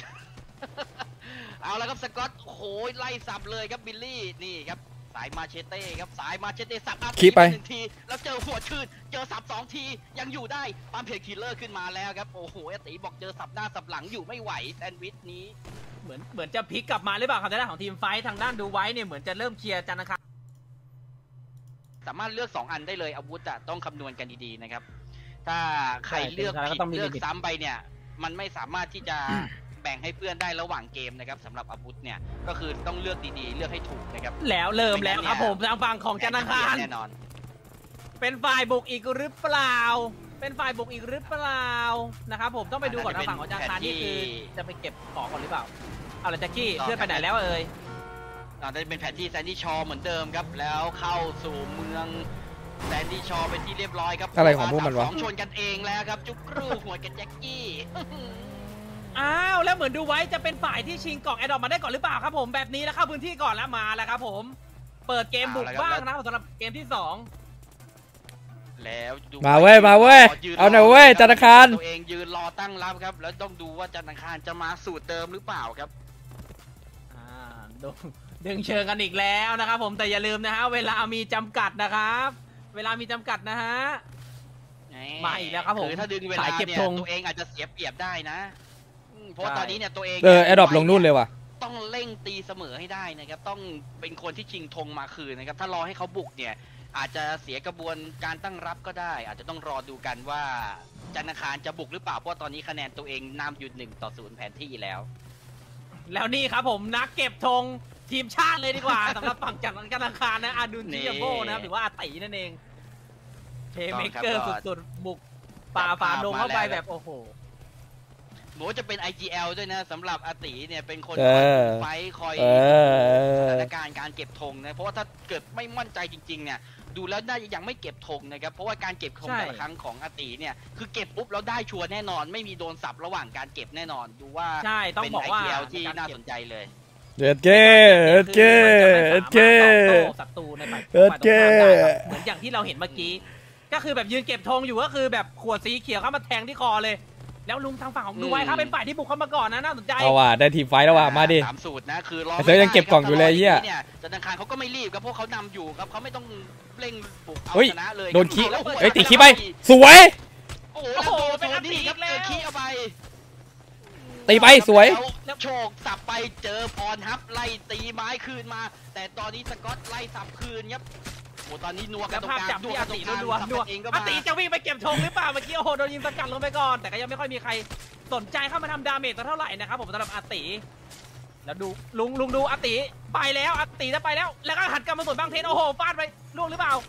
เอาแล้วครับสกอตโอ้โหไล่สับเลยครับบิลลี่นี่ครับสายมาเชเต้ครับสายมาเชเต้สับคีไป 1ทีแล้วเจอหัวชืนเจอสับ2ทียังอยู่ได้ปั๊มเพลคิลเลอร์ขึ้นมาแล้วครับโอ้โหอาติบอกเจอสับหน้าสับหลังอยู่ไม่ไหวแซนด์วิชนี้เหมือนจะพลิกกลับมาหรือเปล่าครับทางด้านของทีมไฟทางด้านดูไว้เนี่ยเหมือนจะเริ่มเคลียร์จันทร์อังคารสามารถเลือก2อันได้เลยอาวุธต้องคำนวณกันดีๆนะครับถ้าใครเลือกผิดเลือกซ้ำไปเนี่ยมันไม่สามารถที่จะแบ่งให้เพื่อนได้ระหว่างเกมนะครับสำหรับอาวุธเนี่ยก็คือต้องเลือกดีๆเลือกให้ถูกนะครับแล้วเริ่มแล้วครับผมทางฝั่งของจันทร์อังคารแน่นอนเป็นฝ่ายบุกอีกหรือเปล่าเป็นฝ่ายบุกอีกหรือเปล่านะครับผมต้องไปดูก่อนทางฝั่งของจันทร์อังคารนี่คือจะไปเก็บของก่อนหรือเปล่าเอาละแจ็คกี้เพื่อนไปไหนแล้วเอ่ยจะเป็นแผนที่แซนดี้ชอเหมือนเดิมครับแล้วเข้าสู่เมืองแซนดี้ชอเป็นที่เรียบร้อยครับอะไรของพวกมันวะชนกันเองแล้วครับจุกรูหัวกันแจ็คกี้อ้าวแล้วเหมือนดูไว้จะเป็นฝ่ายที่ชิงกล่องแอดดอปมาได้ก่อนหรือเปล่าครับผมแบบนี้แล้วเข้าพื้นที่ก่อนแล้วมาแล้วครับผมเปิดเกมบุกบ้างนะสำหรับเกมที่2 แล้วมาเว้ยเอาหน่อยเว้ยจันทร์อังคารตัวเองยืนรอตั้งรับครับแล้วต้องดูว่าจันทร์อังคารจะมาสูตรเดิมหรือเปล่าครับดึงเชิงกันอีกแล้วนะครับผมแต่อย่าลืมนะฮะเวลามีจำกัดนะครับเวลามีจำกัดนะฮะมาอีกแล้วครับผมถ้าดึงเวลาเนี่ยตัวเองอาจจะเสียเปรียบได้นะเพราะตอนนี้เนี่ยตัวเองแอดดอปลงนู่นเลยว่ะต้องเร่งตีเสมอให้ได้นะครับต้องเป็นคนที่ชิงธงมาคืนนะครับถ้ารอให้เขาบุกเนี่ยอาจจะเสียกระบวนการตั้งรับก็ได้อาจจะต้องรอดูกันว่าจันทร์อังคารจะบุกหรือเปล่าเพราะตอนนี้คะแนนตัวเองนำอยู่1-0แผนที่แล้วนี่ครับผมนักเก็บธงทีมชาติเลยดีกว่าสำหรับฝั่งจันทร์อังคารนะอาดุลจิยาโบนะครับหรือว่าอาตินั่นเองเพย์เมเกอร์สุดๆบุกป่าฝาดงเข้าไปแบบโอ้โหบอกว่าจะเป็น IGL ด้วยนะสำหรับอาติเนี่ยเป็นคนไฟคอยสถานการณ์การเก็บธงนะเพราะว่าถ้าเกิดไม่มั่นใจจริงๆเนี่ยดูแล้วน่าจะยังไม่เก็บธงนะครับเพราะว่าการเก็บธงแต่ละครั้งของอาติเนี่ยคือเก็บปุ๊บแล้วได้ชัวร์แน่นอนไม่มีโดนสับระหว่างการเก็บแน่นอนดูว่าเป็น IGL ที่น่าสนใจเลยเด็ดเก้ศัตรูในฝ่ายเหมือนอย่างที่เราเห็นเมื่อกี้ก็คือแบบยืนเก็บธงอยู่ก็คือแบบขวดสีเขียวเข้ามาแทงที่คอเลยแล้วลุงทางฝั่งของดูไว้ครับเป็นฝ่ายที่บุกเข้ามาก่อนนะน่าสนใจเอาว่ะได้ทีมไฟแล้วว่ะมาดิ 3 สูตรนะคือรอเสือยังเก็บกล่องอยู่เลยเฮียธนาคารเขาก็ไม่รีบครับเพราะเขานำอยู่ครับเขาไม่ต้องเร่งบุกเอาชนะเลยโดนขี้เฮ้ยตีขี้ไปสวยโอ้โหเป็นอันนี้ครับเลยขี้เอาไปตีไปสวยโชคสับไปเจอพรฮับไล่ตีไม้คืนมาแต่ตอนนี้สกอตไล่สับคืนครับโอ้ตอนนี้นัวกันตรงกลางดูอาตินัวอาติจะวิ่งไปเก็บธงหรือเปล่าเมื่อกี้โอ้โหโดนยิงสกัดลงไปก่อนแต่ก็ยังไม่ค่อยมีใครสนใจเข้ามาทำดาเมจเท่าไหร่นะครับผมสำหรับอาติแล้วดูลุงดูอาติไปแล้วอาติจะไปแล้วแล้วก็หันกลับมาสวนบางเทนโอ้โหฟาดไปล่วงหรือเปล่า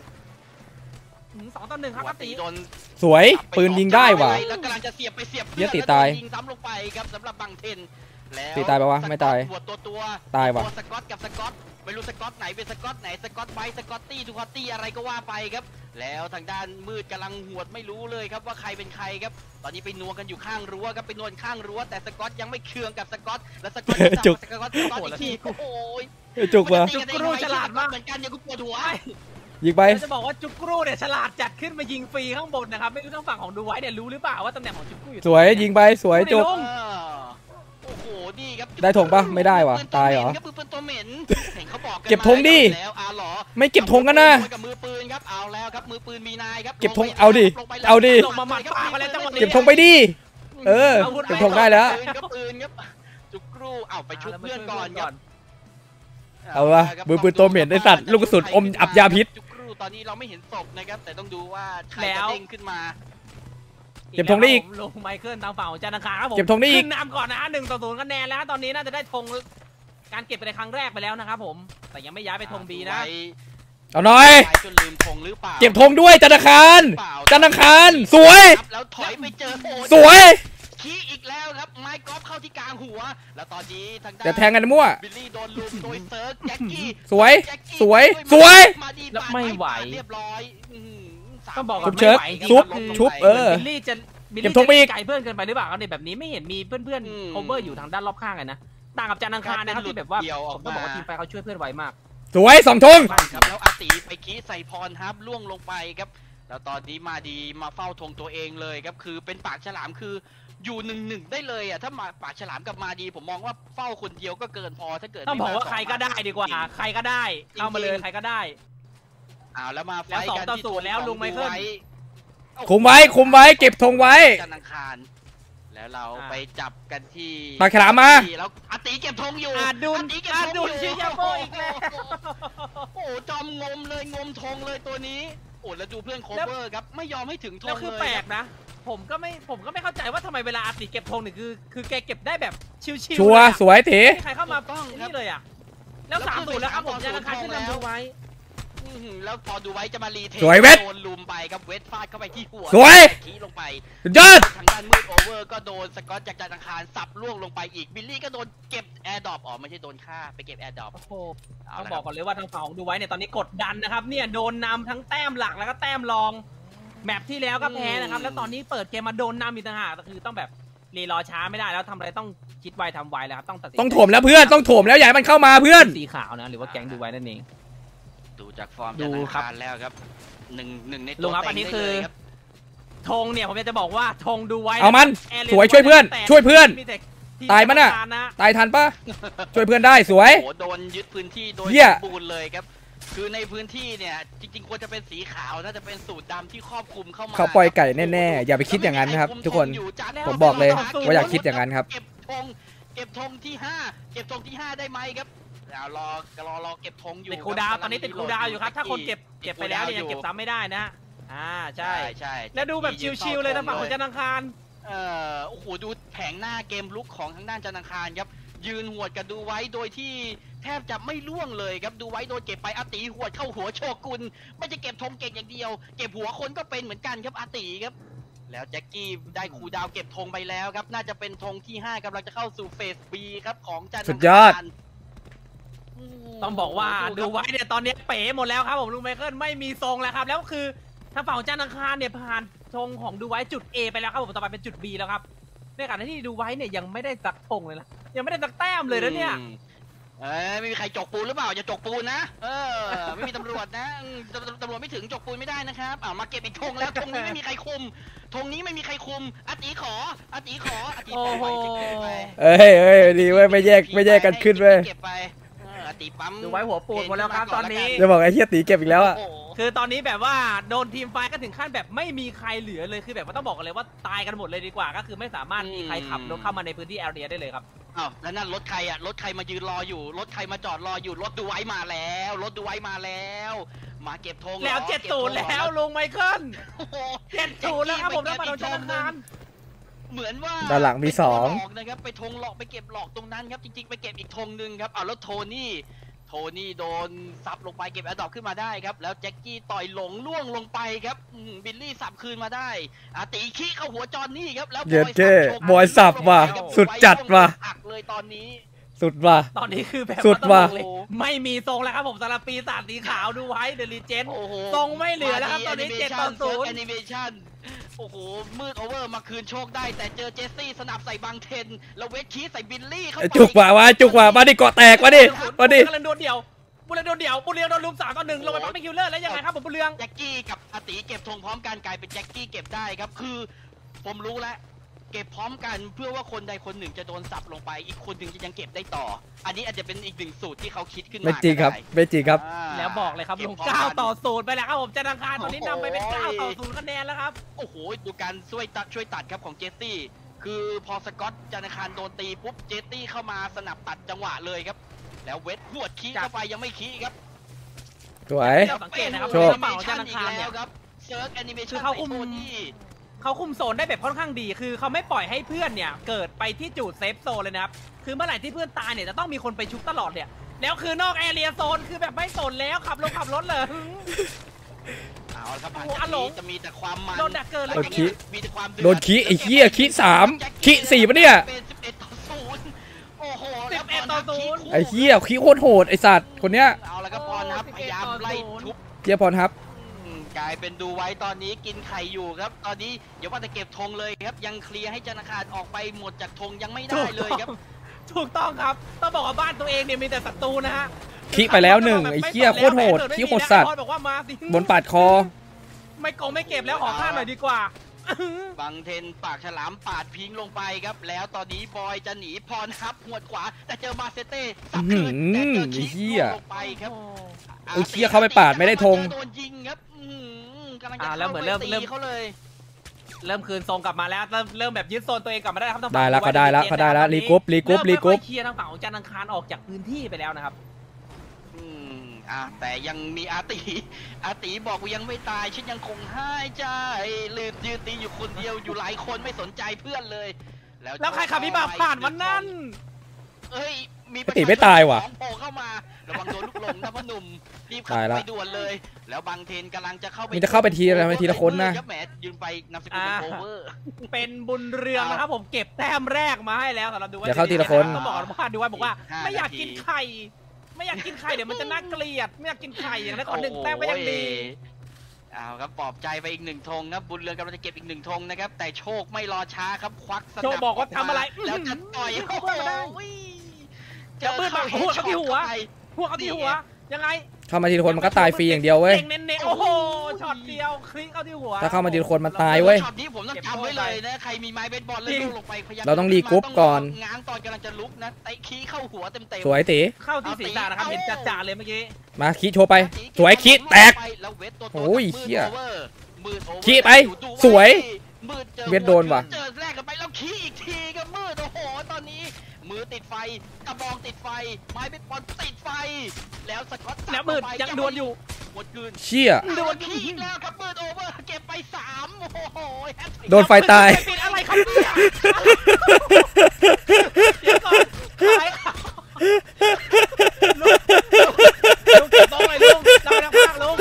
2-1ครับอาติสวยปืนยิงได้ว่ะแล้วกำลังจะเสียบไปเสียบเยอะตีตายยิงซ้ำลงไปครับสำหรับบางเทนแล้วตีตายไปวะไม่ตายตายว่ะสกอตกับสกอตไม่รู้สกอตไหนเป็นสกอตไหนสกอตไบสกอตตี้ทูคอตตี้อะไรก็ว่าไปครับแล้วทางด้านมืดกำลังหวดไม่รู้เลยครับว่าใครเป็นใครครับตอนนี้ไปนัวกันอยู่ข้างรั้วครับไปนวลข้างรั้วแต่สกอตยังไม่เคืองกับสกอตและสกอตจุกสกอตอีกทีโอ้ยจุกว่ะจุกรูฉลาดมากเหมือนกันยังกูปวดหัวยิงไปจะบอกว่าจุกรูเนี่ยฉลาดจัดขึ้นมายิงฟรีข้างบนนะครับไม่รู้ทางฝั่งของดูไว้เนี่ยรู้หรือเปล่าว่าตำแหน่งของจุกรูอยู่สวยยิงไปสวยจุกโอ้โหดีครับได้ธงปะไม่ได้วะตายเหรอเก็บธงดิไม่เก็บธงกันนะกับมือปืนครับเอาแล้วครับมือปืนมีนายครับเก็บธงเอาดิเก็บธงไปดิเก็บธงได้แล้วปืนครับจุกรูเอาไปชุบเพื่อนก่อนครับเอาวะมือปืนตัวเหม็นไอสัตว์ลูกกระสุนอมอับยาพิษจุกรูตอนนี้เราไม่เห็นศพนะครับแต่ต้องดูว่าใครจะเด้งขึ้นมาเก็บธงได้อีกลงไมเคิลทางฝั่งของจันทร์คารครับผมเก็บธงได้อีกขึ้นนำก่อนนะ1-0คะแนนแล้วตอนนี้น่าจะได้ธงการเก็บไปในครั้งแรกไปแล้วนะครับผมแต่ยังไม่ย้ายไปธงบีนะเอาหน่อยจนลืมธงหรือเปล่าเก็บธงด้วยจันทร์คารสวยแล้วถอยไปเจอสวยขี้อีกแล้วครับไม้กอล์ฟเข้าที่กลางหัวแล้วตอนนี้ทางด้านจะแทงกันมั่วบิลลี่โดนลุมโดยเซิร์ฟแจ็คกี้สวยแล้วไม่ไหวเรียบร้อยต้องบอกชุบเชิดชุบบิลลี่จะเก็บธงไปไกลเพื่อนเกินไปหรือเปล่าเขาเนี่ยแบบนี้ไม่เห็นมีเพื่อนๆ cover อยู่ทางด้านรอบข้างเลยนะต่างกับจันทร์อังคารนะครับที่แบบว่าผมต้องบอกว่าทีมไฟเขาช่วยเพื่อนไวมากสวย2 ธงครับแล้วอาติไปขี้ใส่พรฮับล่วงลงไปครับแล้วตอนนี้มาดีมาเฝ้าธงตัวเองเลยครับคือเป็นปากฉลามคืออยู่1-1ได้เลยอ่ะถ้ามาปากฉลามกับมาดีผมมองว่าเฝ้าคนเดียวก็เกินพอถ้าเกิดต้องบอกว่าใครก็ได้ดีกว่าใครก็ได้เข้ามาเลยใครก็ได้แล้วมาไฟกันที่2-0แล้วลุงไมเคิลคุมไว้เก็บธงไว้จันทร์อังคารแล้วเราไปจับกันที่ปากฉลามมาแล้วอาติเก็บธงอยู่ดุนชิยาโปอีกแล้วโอ้จอมงมเลยงมธงเลยตัวนี้โอ้แล้วดูเพื่อนโคเวอร์ครับไม่ยอมให้ถึงธงเลยคือแปลกนะผมก็ไม่เข้าใจว่าทำไมเวลาอาติเก็บธงเนี่ยคือแกเก็บได้แบบชิวๆชัวร์สวยเถ๋ใครเข้ามาต้องนี่เลยอ่ะแล้ว3-0แล้วครับผมจันทร์อังคารขึ้นนำดูไว้แล้วพอดูไว้จะมารีเทคโดนลุมไปครับเวทฟาดเข้าไปที่หัวสวยขี้ลงไปยอดทางด้านมืดโอเวอร์ก็โดนสกอตจากจันทร์อังคารสับล่วงลงไปอีกบิลลี่ก็โดนเก็บแอร์ดรอปไม่ใช่โดนฆ่าไปเก็บแอร์ดรอปต้องบอกก่อนเลยว่าทางฝั่งของดูไว้เนี่ยตอนนี้กดดันนะครับเนี่ยโดนนำทั้งแต้มหลักแล้วก็แต้มรองแมปที่แล้วก็แพ้นะครับแล้วตอนนี้เปิดเกมมาโดนนำอีกต่างหากคือต้องแบบรีรอช้าไม่ได้แล้วทำอะไรต้องคิดไวทำไวแล้วครับต้องโถมแล้วเพื่อนต้องโถมแล้วอย่าให้มันเข้ามาเพื่อนสีขาวนะหรือว่าแก๊งดูไว้นั่นเองดูจากฟอร์มจันทร์อังคารแล้วครับหนึ่งในตัวครับอันนี้คือธงเนี่ยผมจะบอกว่าธงดูไว้เอามันสวยช่วยเพื่อนตายมันอ่ะตายทันปะช่วยเพื่อนได้สวยโดนยึดพื้นที่โดยบูนเลยครับคือในพื้นที่เนี่ยจริงๆควรจะเป็นสีขาวน่าจะเป็นสูตรดำที่ครอบคลุมเข้ามาเขาปล่อยไก่แน่ๆอย่าไปคิดอย่างนั้นนะครับทุกคนผมบอกเลยว่าอย่าคิดอย่างนั้นครับเก็บธงที่5ได้ไหมครับรอเก็บธงอยู่ติดคูดาวตอนนี้ติดคูดาวอยู่ครับถ้าคนเก็บไปแล้วเนี่ยยังเก็บซ้ำไม่ได้นะใช่แล้วดูแบบชิวๆเลยทางฝั่งของจันทร์อังคารโอ้โหดูแผงหน้าเกมลุกของทางด้านจันทร์อังคารครับยืนหวดกันดูไว้โดยที่แทบจะไม่ล่วงเลยครับดูไว้โดนเก็บไปอาติหวดเข้าหัวโชกุนไม่จะเก็บธงเก่งอย่างเดียวเก็บหัวคนก็เป็นเหมือนกันครับอาติครับแล้วแจ็คกี้ได้คูดาวเก็บธงไปแล้วครับน่าจะเป็นธงที่5กำลังจะเข้าสู่เฟส B ครับของจันทร์อังคารต้องบอกว่าดูไว้เนี่ยตอนนี้เป๋หมดแล้วครับผมลุงไมเคิลไม่มีทรงแล้วครับแล้วคือทางฝั่งของจันทร์อังคารเนี่ยผ่านธงของดูไว้จุด A ไปแล้วครับผมต่อไปเป็นจุด B แล้วครับในขณะที่ดูไว้เนี่ยยังไม่ได้สักธงเลยนะยังไม่ได้สักแต้มเลยนะเนี่ยไม่มีใครจกปูนหรือเปล่าจะจกปูนนะไม่มีตำรวจนะตำรวจไม่ถึงจกปูนไม่ได้นะครับมาเก็บอีกธงแล้วธงนี้ไม่มีใครคุมธงนี้ไม่มีใครคุมอาตีขอโอ้โหเฮ้ยดีเว้ยไม่แยกกันขึ้นเว้ยเก็บไปตีปั๊มดูไว้หัวปูนหมดแล้วครับตอนนี้จะบอกไอ้เหี้ยตีเก็บอีกแล้วอ่ะคือตอนนี้แบบว่าโดนทีมไฟก็ถึงขั้นแบบไม่มีใครเหลือเลยคือแบบว่าต้องบอกกันเลยว่าตายกันหมดเลยดีกว่าก็คือไม่สามารถมีใครขับรถเข้ามาในพื้นที่แอเรียได้เลยครับแล้วนั่นรถใครอ่ะรถใครมายืนรออยู่รถใครมาจอดรออยู่รถดูไว้มาแล้วมาเก็บธงแล้ว70แล้วลุงไมเคิล70แล้วครับผมได้มาโดนธนาคารเหมือนว่าด้านหลังมี2 นะครับไปธงหลอกไปเก็บหลอกตรงนั้นครับจริงๆไปเก็บอีกธงนึงครับแล้วโทนี่โดนซับลงไปเก็บแอร์ดรอปขึ้นมาได้ครับแล้วแจ็คกี้ต่อยหลงล่วงลงไปครับบิลลี่สับคืนมาได้ตีขี้เข้าหัวจอนนี่ครับแล้วบอยสับว่ะสุดจัดว่ะอักเลยตอนนี้สุดว่ะตอนนี้คือแบบสุดว่ะไม่มีทรงแล้วครับผมสำหรับปีศาจสีขาวดูไว้เดลิเจนทรงไม่เหลือแล้วครับตอนนี้7-0 แอนิเมชั่นโอ้โหมืดโอเวอร์มาคืนโชคได้แต่เจอเจสซี่สนับใส่บังเทนแล้วเวทคีใส่บิลลี่เข้าไปจุกว่ามาดิเกาะแตกมาดิบุเรืองโดนเดี่ยวบุเรืองโดนลุม3-1ลงไปปั๊มเป็นคิวเลอร์แล้วยังไงครับผมบุเรืองแจ็คกี้กับอาติเก็บธงพร้อมกันกลายเป็นแจ็คกี้เก็บได้ครับคือผมรู้แล้วเก็บพร้อมกันเพื่อว่าคนใดคนหนึ่งจะโดนสับลงไปอีกคนหนึ่งจะยังเก็บได้ต่ออันนี้อาจจะเป็นอีกหนึ่งสูตรที่เขาคิดขึ้นมาไม่จริงครับแล้วบอกเลยครับลง9-0ไปแล้วครับผมจันทร์อังคารตอนนี้นำไปเป็น9-0คะแนนแล้วครับโอ้โหดูการช่วยตัดครับของเจสซี่คือพอสกอตจันทร์อังคารโดนตีปุ๊บเจสซี่เข้ามาสนับตัดจังหวะเลยครับแล้วเวทหวดขี้เข้าไปยังไม่ขี้ครับสวยสังเกตนะครับโชว์จันทร์อังคารแล้วครับเซิร์ฟแอนิเมชั่นเขาคุมโซนได้แบบค่อนข้างดีคือเขาไม่ปล่อยให้เพื่อนเนี่ยเกิดไปที่จุดเซฟโซนเลยนะครับคือเมื่อไหร่ที่เพื่อนตายเนี่ยจะต้องมีคนไปชุบตลอดเนี่ยแล้วคือนอกแอเรียโซนคือแบบไม่สนแล้วขับรถเลยเอาละครับจะมีแต่ความมันโดนดักเกินเลยมีแต่ความโดนขี้ไอ้เหี้ยขี้3ขี้4ปะเนี่ยเป็น11-0โอ้โหไอ้เหี้ยขี้โคตรโหดไอ้สัตว์คนเนี้ยเอาละครับพรครับพยายามไล่ทุบเจี๊ยบพรครับกลายเป็นดูไว้ตอนนี้กินไข่อยู่ครับตอนนี้อย่าว่าแต่เก็บธงเลยครับยังเคลียร์ให้จันทร์อังคารออกไปหมดจากธงยังไม่ได้เลยครับถูกต้องครับต้องบอกว่าบ้านตัวเองเนี่ยมีแต่ศัตรูนะฮะขี้ไปแล้ว1ไอ้เหี้ยโคตรโหดขี้โหดสัตว์บนปาดคอไม่เก็บแล้วขอข้ามหน่อยดีกว่าบังเทนปากฉลามปาดพิงลงไปครับแล้วตอนนี้บอยจะหนีพรฮับหัวขวาแต่เจอมาเซเต้สับคืนแต่เจอขี้ลงไปครับไอ้เหี้ยเข้าไปปาดไม่ได้ธงโดนยิงครับแล้วเหมือนเริ่มเขาเลยเริ่มคืนทรงกลับมาแล้วเริ่มแบบยึดโซนตัวเองกลับมาได้ครับได้แล้วเขาได้แล้วรีกรุ๊ปเคลียร์ทางฝั่งของจันทร์อังคารออกจากพื้นที่ไปแล้วนะครับแต่ยังมีอาติบอกว่ายังไม่ตายฉันยังคงหายใจลืมยืนตีอยู่คนเดียวอยู่หลายคนไม่สนใจเพื่อนเลยแล้วใครขับวิบากผ่านวันนั้นมีติไม่ตายว่ะโผล่เข้ามาระวังโดนลูกหลงนะพ่อหนุ่มรีบเข้าไปด่วนเลยแล้วบางเทนกำลังจะเข้าไปทีละคนนะแหมยืนไปนำสกุลโอเวอร์เป็นบุญเรืองนะครับผมเก็บแต้มแรกมาให้แล้วสำหรับดูไว้จะเข้าทีละคนต้องบอกว่าดูไว้บอกว่าไม่อยากกินไข่เดี๋ยวมันจะน่าเกลียดไม่อยากกินไข่อย่างนั้นขอ1แต้มก็ยังดีเอาครับปลอบใจไปอีก1ธงครับบุญเรืองกำลังจะเก็บอีก1ธงนะครับแต่โชคไม่รอช้าครับควักสนับโชคบอกว่าทำอะไรแล้วจะต่อยเขาจะปืนมาหัวเขาที่หัวยังไงเข้ามาทีละคนมันก็ตายฟรีอย่างเดียวเว้ยโอ้โหช็อตเดียวคลิกเข้าที่หัวถ้าเข้ามาทีละคนมันตายเว้ยช็อตนี้ผมต้องจำไว้เลยนะใครมีไม้เบสบอลเลยลงไปเราต้องรีกรุ๊ปก่อนง้างตอนกำลังจะลุกนะไอ้ขี้เข้าหัวเต็มสวยตีเข้าที่ศีรษะนะครับเห็นจ่าเลยเมื่อกี้มาขี้โชว์ไปสวยขี้แตกโอ้ยเหี้ยขี้ไปสวยเวทโดนว่ะเจอแรกกันไปแล้วขี้อีกทีก็มืดโอ้โหตอนนี้มือติดไฟกระบองติดไฟไม้เบสบอลติดไฟแล้วสกอตแล้วมืดยังดวลอยู่หมดคืนเชี่ยโดนขี้อีกแล้วครับมืดโอเวอร์เก็บไป3โอ้โหโดนไฟตายปิดอะไรครับเนี่ยเดี๋ยวก่อนลุงเก็บบ้องเลยลุงเราไปทางภาคลุง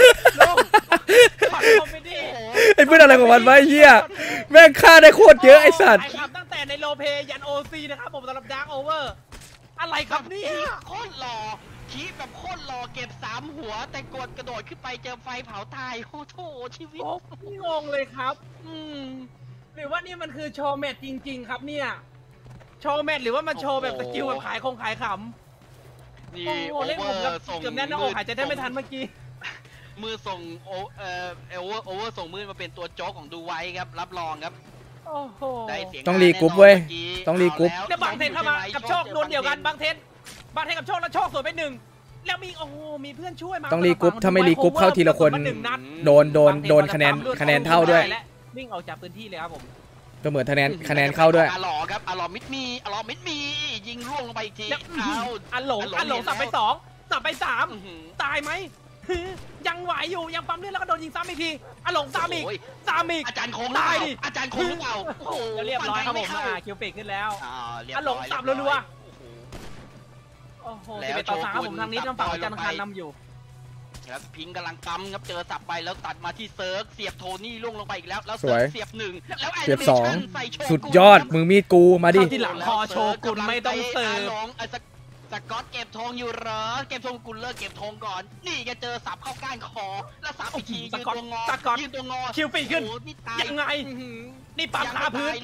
ไอ้เพื่อนอะไรของมันวะเฮียแม่งฆ่าได้โคตรเยอะไอ้สัตว์ตั้งแต่ในโลเพยันโอซีนะครับผมสำหรับดาร์กโอเวอร์อะไรครับนี่โคตรหล่อขี้แบบโคตรหล่อเก็บ3หัวแต่กระโดดขึ้นไปเจอไฟเผาตายโอ้โหชีวิตงงเลยครับหรือว่านี่มันคือโชว์แมทจริงๆครับเนี่ยโชว์แมทหรือว่ามันโชว์แบบสกิลแบบขายขำนี่โอ้เล่นผมเกือบแน่นหน้าอกหายใจได้ไม่ทันเมื่อกี้มือส่งโอเวอร์ส่งมือมาเป็นตัวโจ๊กของดูไว้ครับรับรองครับได้เสียงต้องรีกรุ๊ปเว้ยต้องรีกรุ๊ปเนี่ยบางเทนเข้ามากับโชคโดนเดียวกันบางเทนกับโชคแล้วโชคสวนไป1แล้วมีมีเพื่อนช่วยมาต้องรีกรุ๊ปถ้าไม่รีกรุ๊ปเข้าทีละคนโดนคะแนนเท่าด้วยวิ่งออกจากพื้นที่เลยครับผมก็เหมือนคะแนนเข้าด้วยอลอครับอลอมิดมียิงร่วงลงไปอีกทีอันหลงสับไป2สับไป3ตายไหมยังไหวอยู่ยังปั๊มเลือดแล้วก็โดนยิงซ้ำอีกทีอันหลงซ้ำอีกอาจารย์โค้งตายดิอาจารย์โค้งหรือเปล่าโอ้โหเรียบร้อยครับผมคิวปิกขึ้นแล้วอันหลงสับรัวๆโอ้โห11-3ผมทางนี้ทางฝั่งอาจารย์คันนำอยู่ครับพิงกำลังปั๊มครับเจอสับไปแล้วตัดมาที่เซิร์ฟเสียบโทนี่ล่วงลงไปอีกแล้วเสียบ1แล้วเสียบ2สุดยอดมึงมีดกูมาดิที่หลังคอโชกุนไม่ต้องเสิร์ฟสกอตเก็บธงอยู่เหรอเก็บธงกุลเลิกเก็บธงก่อนนี่แกเจอสับเข้าก้านคอแล้วสับอีกทียืนตัวงอคิวปีขึ้นยังไงนี่ปั๊มคาพื้น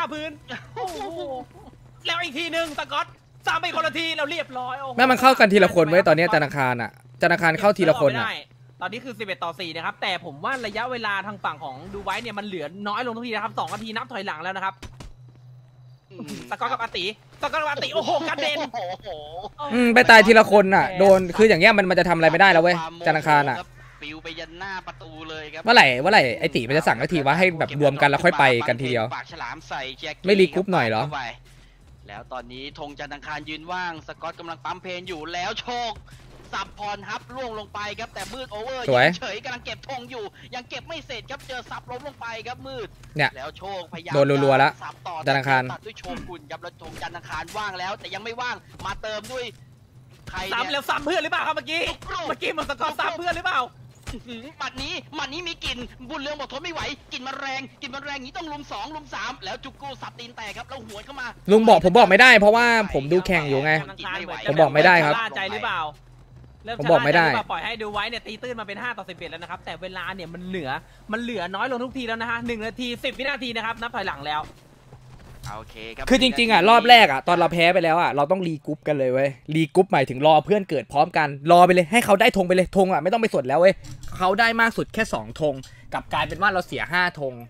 แล้วอีกทีนึงสกอตซ้ำไปคนละทีเราเรียบร้อยแม่มันเข้ากันทีละคนไว้ตอนนี้ธนาคารเข้าทีละคนตอนนี้คือ11-4นะครับแต่ผมว่าระยะเวลาทางฝั่งของดูไว้เนี่ยมันเหลือน้อยลงทุกทีนะครับ2 นาทีนับถอยหลังแล้วนะครับสกอตกับอาติโอ้โหกระเด็นไปตายทีละคนอ่ะโดนคืออย่างเงี้ยมันจะทำอะไรไม่ได้แล้วเว้ยธนาคารปิวไปยันหน้าประตูเลยครับเมื่อไหร่ไอติมันจะสั่งทีว่าให้แบบรวมกันแล้วค่อยไปกันทีเดียวปากฉลามใส่แจ็คไม่รีกรุ๊ปหน่อยเหรอแล้วตอนนี้ธงจันทร์อังคารยืนว่างสกอตกำลังปั๊มเพนอยู่แล้วโชคสับพรฮับล่วงลงไปครับแต่มืดโอเวอร์เฉยกำลังเก็บธงอยู่ยังเก็บไม่เสร็จครับเจอสับล้มลงไปครับมืดเนี่ยแล้วโชคพยายามโดนรัวๆแล้วสับต่อจันทร์อังคารตัดด้วยโชกุนครับแล้วธงจันทร์อังคารว่างแล้วแต่ยังไม่ว่างมาเติมด้วยใครซ้ำแล้วซ้ำเพื่อนหรือเปล่าครับเมื่อกี้มันสกอตซ้ำเพื่อนหรือเปล่าหมัดนี้มีกลิ่นบุญเรืองบอกทนไม่ไหวกลิ่นมันแรงนี้ต้องลุม2ลุม3แล้วจุกกูสับตีนแตกครับแล้วหัวเข้ามาลุงบอกผมบอกไม่ได้เพราะว่าผมดูแข่งอยู่ไงผมบอกไม่ได้ครับใจหรือเปล่าผมบอกไม่ได้ปล่อยให้ดูไว้เนี่ยตีตื้นมาเป็น5-11แล้วนะครับแต่เวลาเนี่ยมันเหลือน้อยลงทุกทีแล้วนะฮะ1 นาที 10 วินาทีนะครับนับถอยหลังแล้วโอเคครับคือจริงๆอ่ะรอบแรกอ่ะตอนเราแพ้ไปแล้วอ่ะเราต้องรีกรุ๊ปกันเลยเว้ยรีกรุ๊ปหมายถึงรอเพื่อนเกิดพร้อมกันรอไปเลยให้เขาได้ธงไปเลยธงอ่ะไม่ต้องไปสดแล้วเว้ยเขาได้มากสุดแค่2 ธงกับกลายเป็นว่าเราเสีย5 ธง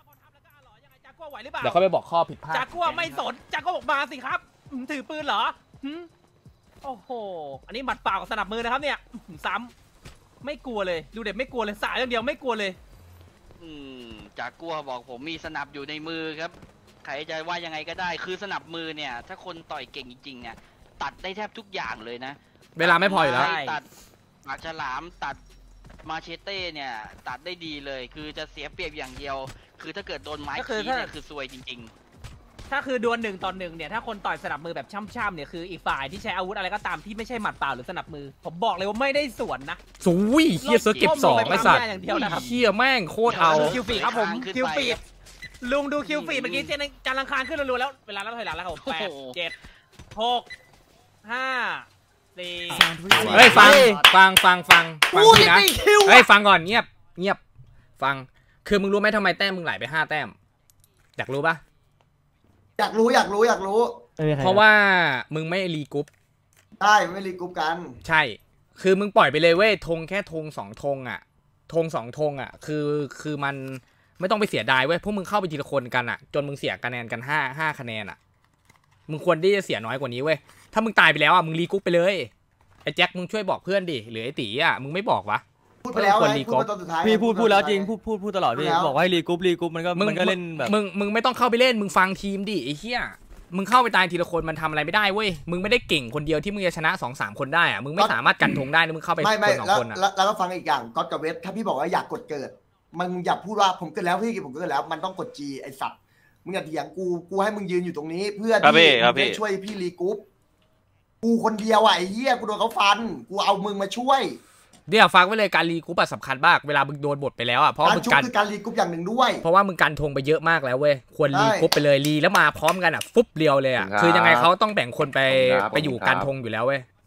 เดี๋ยวเขาไปบอกข้อผิดพลาดจากัวไม่สนจากัวบอกมาสิครับถือปืนเหรอโอ้โหอันนี้หมัดเปล่ากับสนับมือนะครับเนี่ยซ้ำไม่กลัวเลยดูเด็ดไม่กลัวเลยสายอย่างเดียวไม่กลัวเลยจากกัวบอกผมมีสนับอยู่ในมือครับใครจะว่ายังไงก็ได้คือสนับมือเนี่ยถ้าคนต่อยเก่งจริงๆเนี่ยตัดได้แทบทุกอย่างเลยนะเวลาไม่พออยู่แล้วตัดปากฉลามตัดมาเชเต้เนี่ยตัดได้ดีเลยคือจะเสียเปรียบอย่างเดียวคือถ้าเกิดโดนไม้ขีดเนี่ยคือซวยจริงๆถ้าคือดวล1 ต่อ 1เนี่ยถ้าคนต่อยสนับมือแบบช่ำๆเนี่ยคืออีกฝ่ายที่ใช้อาวุธอะไรก็ตามที่ไม่ใช่หมัดเปล่าหรือสนับมือผมบอกเลยว่าไม่ได้สวนนะสุยเฮียเสือเก็บ2ไม่สัตว์เฮียแม่งโคตรเอาคิวฟีครับผมคิวฟีลุงดูคิวฟีเมื่อกี้จันทร์อังคารขึ้นรัวๆแล้วเวลาแล้วถอยหลังแล้วครับ8 7 6 5 4เฮ้ยฟังทีนะเฮ้ยฟังก่อนเงียบฟังคือมึงรู้ไหมทำไมแต้มมึงไหลไป5 แต้มอยากรู้ปะอยากรู้เพราะว่ามึงไม่รีกรุ๊ปได้ไม่รีกรุ๊ปกันใช่คือมึงปล่อยไปเลยเว้ยธงแค่ธง2 ธงอ่ะธง2 ธงอ่ะคือมันไม่ต้องไปเสียดายเว้ยพวกมึงเข้าไปทีละคนกันอ่ะจนมึงเสียคะแนนกัน5 คะแนนอ่ะมึงควรที่จะเสียน้อยกว่านี้เว้ยถ้ามึงตายไปแล้วอ่ะมึงรีกรุ๊ปไปเลยไอ้แจ็คมึงช่วยบอกเพื่อนดิหรือไอ้ตีอ่ะมึงไม่บอกวะพูดไปแล้วพี่พูดแล้วจริงพูดตลอดพี่บอกว่าให้รีกรุ๊ปมันก็เล่นแบบมึงไม่ต้องเข้าไปเล่นมึงฟังทีมดิไอ้เหี้ยมึงเข้าไปตายทีละคนมันทำอะไรไม่ได้เว้ยมึงไม่ได้เก่งคนเดียวที่มึงจะชนะ 2-3 คนได้อ่ะมึงไม่สามารถกันธงได้นะมึงเข้าไปคน2 คนอ่ะแล้วก็ฟังอีกอย่างก๊อตกับเวทถ้าพี่บอกว่าอยากกดเกิดมึงอย่าพูดว่าผมเกิดแล้วพี่ผมเกิดแล้วมันต้องกด G ไอสัตว์มึงอย่าเถียงกูให้มึงยืนอยู่ตรงนี้เพื่อที่ช่วยพี่รีกรุ๊ปกูคนเดียวไอ้เหี้ยกูโดนเขาฟันกูเอามึงมาช่วยเดี๋ยวฟังไว้เลยการรีกรุ๊ปสำคัญมากเวลามึงโดนบทไปแล้วอ่ะเพราะมึงคือการรีกรุ๊ปอย่างหนึ่งด้วยเพราะว่ามึงกันธงไปเยอะมากแล้วเว้ยควรรีกรุ๊ปไปเลยรีแล้วมาพร้อมกันอ่ะฟุบเรียวเลยอ่ะคือยังไงเขาต้องแบ่งคนไปอยู่กันธงอยู่แล้วเว้ย